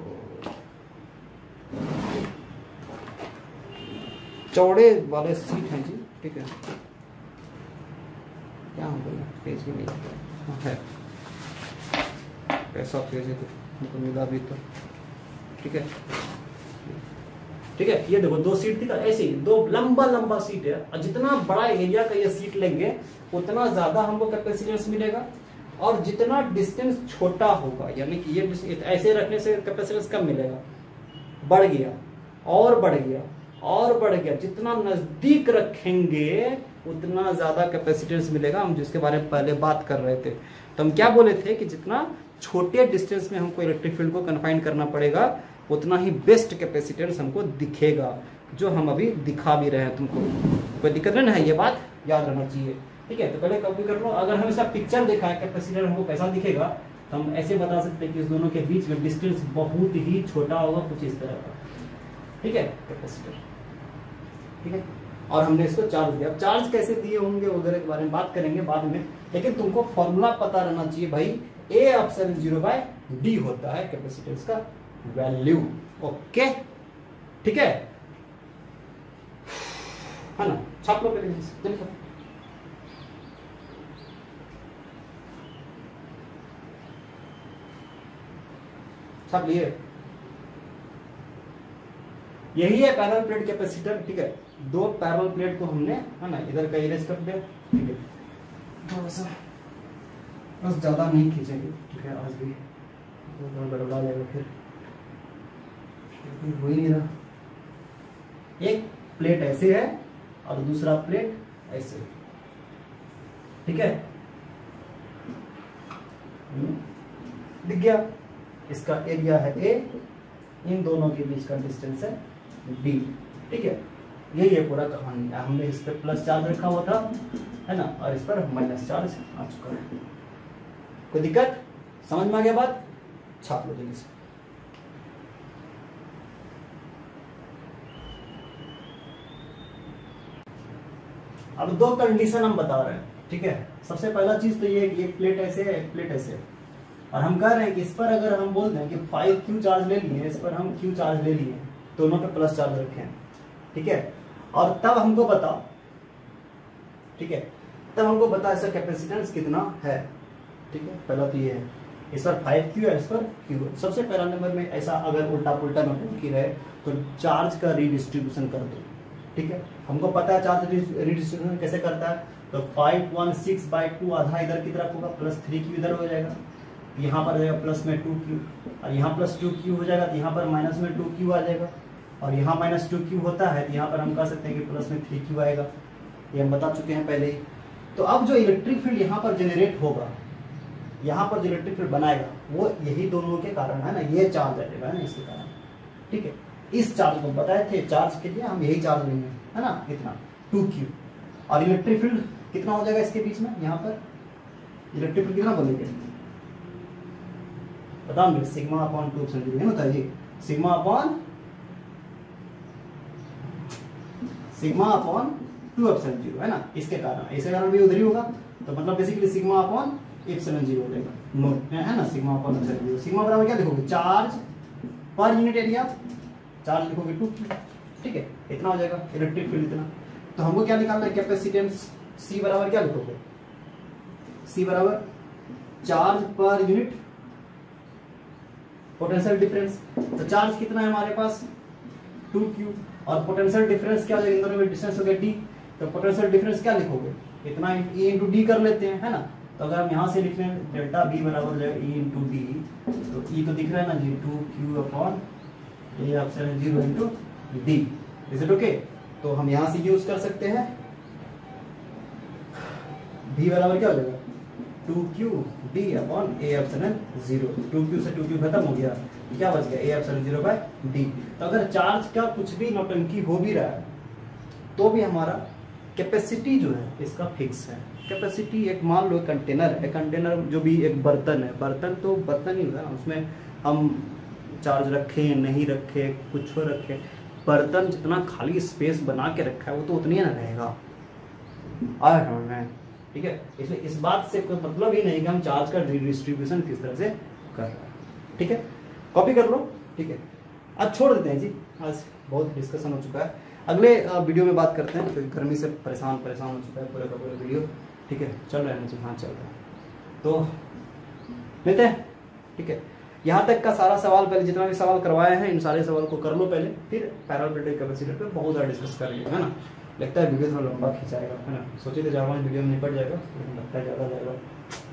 चौड़े वाले सीट हैं जी, ठीक है, क्या हम बोले पेज भी नहीं है, कैसा पेज है तो मिला भी तो, ठीक है ठीक है। ये देखो दो सीट थी, ऐसे ही दो लंबा लंबा सीट है, और जितना बड़ा एरिया का ये सीट लेंगे उतना ज्यादा हमको कैपेसिटेंस मिलेगा, और जितना डिस्टेंस छोटा होगा, यानी कि ये ऐसे रखने से कैपेसिटेंस कम मिलेगा, बढ़ गया और बढ़ गया और बढ़ गया, जितना नजदीक रखेंगे उतना ज्यादा कैपेसिटेंस मिलेगा। हम जिसके बारे में पहले बात कर रहे थे, तो हम क्या बोले थे कि जितना छोटे डिस्टेंस में हमको इलेक्ट्रिक फील्ड को कन्फाइन करना पड़ेगा उतना ही बेस्ट कैपेसिटेंस हमको दिखेगा, जो हम अभी दिखा भी रहे हैं तुमको। कोई दिक्कत नहीं है, ये बात याद रहना चाहिए, ठीक है। तो पहले कॉपी कर लो। अगर हम इसका पिक्चर देखा है कैपेसिटर हमको कैसा दिखेगा, तो हम ऐसे बता सकते हैं कि इस दोनों के बीच में डिस्टेंस बहुत ही छोटा होगा, कुछ इस तरह का, ठीक है, कैपेसिटर, ठीक है। और हमने इसको चार्ज दिया। अब चार्ज कैसे दिए होंगे वगैरह के बारे में बात करेंगे बाद में, लेकिन तुमको फॉर्मूला पता रहना चाहिए भाई, A epsilon zero by d होता है कैपेसिटेंस का वैल्यू, ओके, ठीक है है ना। छाप लो पहले, चलिए छाप लिए। यही है पैरेलल प्लेट कैपेसिटर, ठीक है। दो पैरेलल प्लेट को हमने, है ना, इधर का इरेज कर दिया, ठीक है, थोड़ा सा बस ज्यादा नहीं खींचेंगे, ठीक है, आज भी गड़बड़ा लेगा फिर, हो ही नहीं रहा। एक प्लेट ऐसे है और दूसरा प्लेट ऐसे, ठीक है, दिख गया। इसका एरिया है ए, इन दोनों के बीच का डिस्टेंस है डी, ठीक है। यही है पूरा कहानी। हमने इस पर प्लस चार्ज रखा हुआ था, है ना, और इस पर माइनस चार्ज आ चुका है। कोई दिक्कत, समझ में आ गया बात? छाप लो जल्दी से। अब दो कंडीशन हम बता रहे हैं, ठीक है। सबसे पहला चीज तो ये एक प्लेट ऐसे है, एक प्लेट ऐसे है, और हम कह रहे हैं कि इस पर अगर हम बोल दें कि फाइव क्यू चार्ज ले लिए, इस पर हम क्यू चार्ज ले लिए, दोनों पे प्लस चार्ज रखे हैं, ठीक है। और तब हमको बता, ठीक है, तब हमको बता इसका कैपेसिटेंस कितना है, ठीक है। पहला तो ये है, इस पर फाइव क्यू है, इस पर क्यू है। सबसे पहला नंबर में ऐसा अगर उल्टा पुल्टा नोटेशन रहे तो चार्ज का रिडिस्ट्रीब्यूशन कर दो, ठीक है। हमको पता है चार्ज रिडिस्ट्रीब्यूशन कैसे करता है, तो five one six by two, आधा इधर की तरफ होगा, प्लस थ्री क्यू इधर हो जाएगा, यहाँ पर आ जाएगा प्लस में टू क्यू, और यहाँ प्लस टू क्यू हो जाएगा, तो यहाँ पर माइनस में टू क्यू आ जाएगा, और यहाँ माइनस टू क्यू होता है तो यहाँ पर हम कह सकते हैं कि प्लस में थ्री क्यू आएगा, ये हम बता चुके हैं पहले ही। तो अब जो इलेक्ट्रिक फील्ड यहाँ पर जनरेट होगा, यहाँ पर जो इलेक्ट्रिक फील्ड बनाएगा वो यही दोनों के कारण है ना, ये चार्ज आएगा ना इसके कारण, ठीक है। इस चार्ज को बताए थे, चार्ज के लिए हम यही चार्ज लेंगे, है ना, इतना टू क्यू, और इलेक्ट्रिक फील्ड कितना हो जाएगा इसके बीच में, यहाँ पर इलेक्ट्रिक फील्ड कितना बनेगा, बताओ, sigma upon two epsilon zero है ना, ये sigma upon sigma upon two epsilon zero है ना, इसके कारण, इसके कारण भी उधर ही होगा, तो मतलब basically sigma upon epsilon zero हो जाएगा, नोट है ना, sigma upon epsilon zero. Sigma बराबर क्या लिखोगे, charge per unit area, charge लिखोगे टू, ठीक है, इतना हो जाएगा इलेक्ट्रिक फील्ड इतना। तो हमको क्या निकालना है, कैपेसिटेंस सी बराबर क्या लिखोगे, सी बराबर charge per unit potential difference. तो चार्ज कितना है हमारे पास, टू क्यू, और पोटेंशियल डिफरेंस क्या हो जाएगा, इन दोनों में डिस्टेंस हो गया डी, तो पोटेंशियल डिफरेंस क्या लिखोगे, इतना ई इंटू डी कर लेते हैं, है ना। तो अगर हम यहाँ से लिख लें डेल्टा बी बराबर हो जाएगा ई इंटू डी, तो ई तो दिख रहा है ना जी, two q upon A epsilon zero into d, is it okay. तो हम यहाँ से यूज कर सकते हैं, बी बराबर क्या हो जाएगा, two q d upon A epsilon zero, two q से टू क्यू खत्म हो गया, क्या बच गया, A epsilon zero by d. तो अगर चार्ज का कुछ भी नौटंकी हो भी रहा है तो भी हमारा कैपेसिटी जो है इसका फिक्स है। कैपेसिटी एक मान लो कंटेनर है, कंटेनर जो भी एक बर्तन है, बर्तन तो बर्तन ही होता है, उसमें हम चार्ज रखें नहीं रखें कुछ रखें, बर्तन जितना खाली स्पेस बना के रखा है वो तो उतनी ना रहेगा, आया समझ में, ठीक है। इसलिए इस बात से कोई मतलब ही नहीं कि हम चार्ज का डिस्ट्रीब्यूशन किस तरह से कर रहे हैं, ठीक है। कॉपी कर लो, ठीक है। आज छोड़ देते हैं जी, आज बहुत डिस्कशन हो चुका है, अगले वीडियो में बात करते हैं, क्योंकि गर्मी से परेशान परेशान हो चुका है पूरा का पूरा वीडियो, ठीक है। चल रहा है ना जी, हाँ चल रहा है, तो लेते हैं, ठीक है। यहाँ तक का सारा सवाल पहले जितना भी सवाल करवाए हैं इन सारे सवाल को कर लो पहले, फिर पैरेलल प्लेट कैपेसिटर पे बहुत ज़्यादा डिस्कस करेंगे, है ना। लगता है वीडियो थोड़ा लंबा खिंचाएगा, है ना, सोचे तो चार पाँच वीडियो में निपट जाएगा, लेकिन लगता है ज़्यादा जाएगा।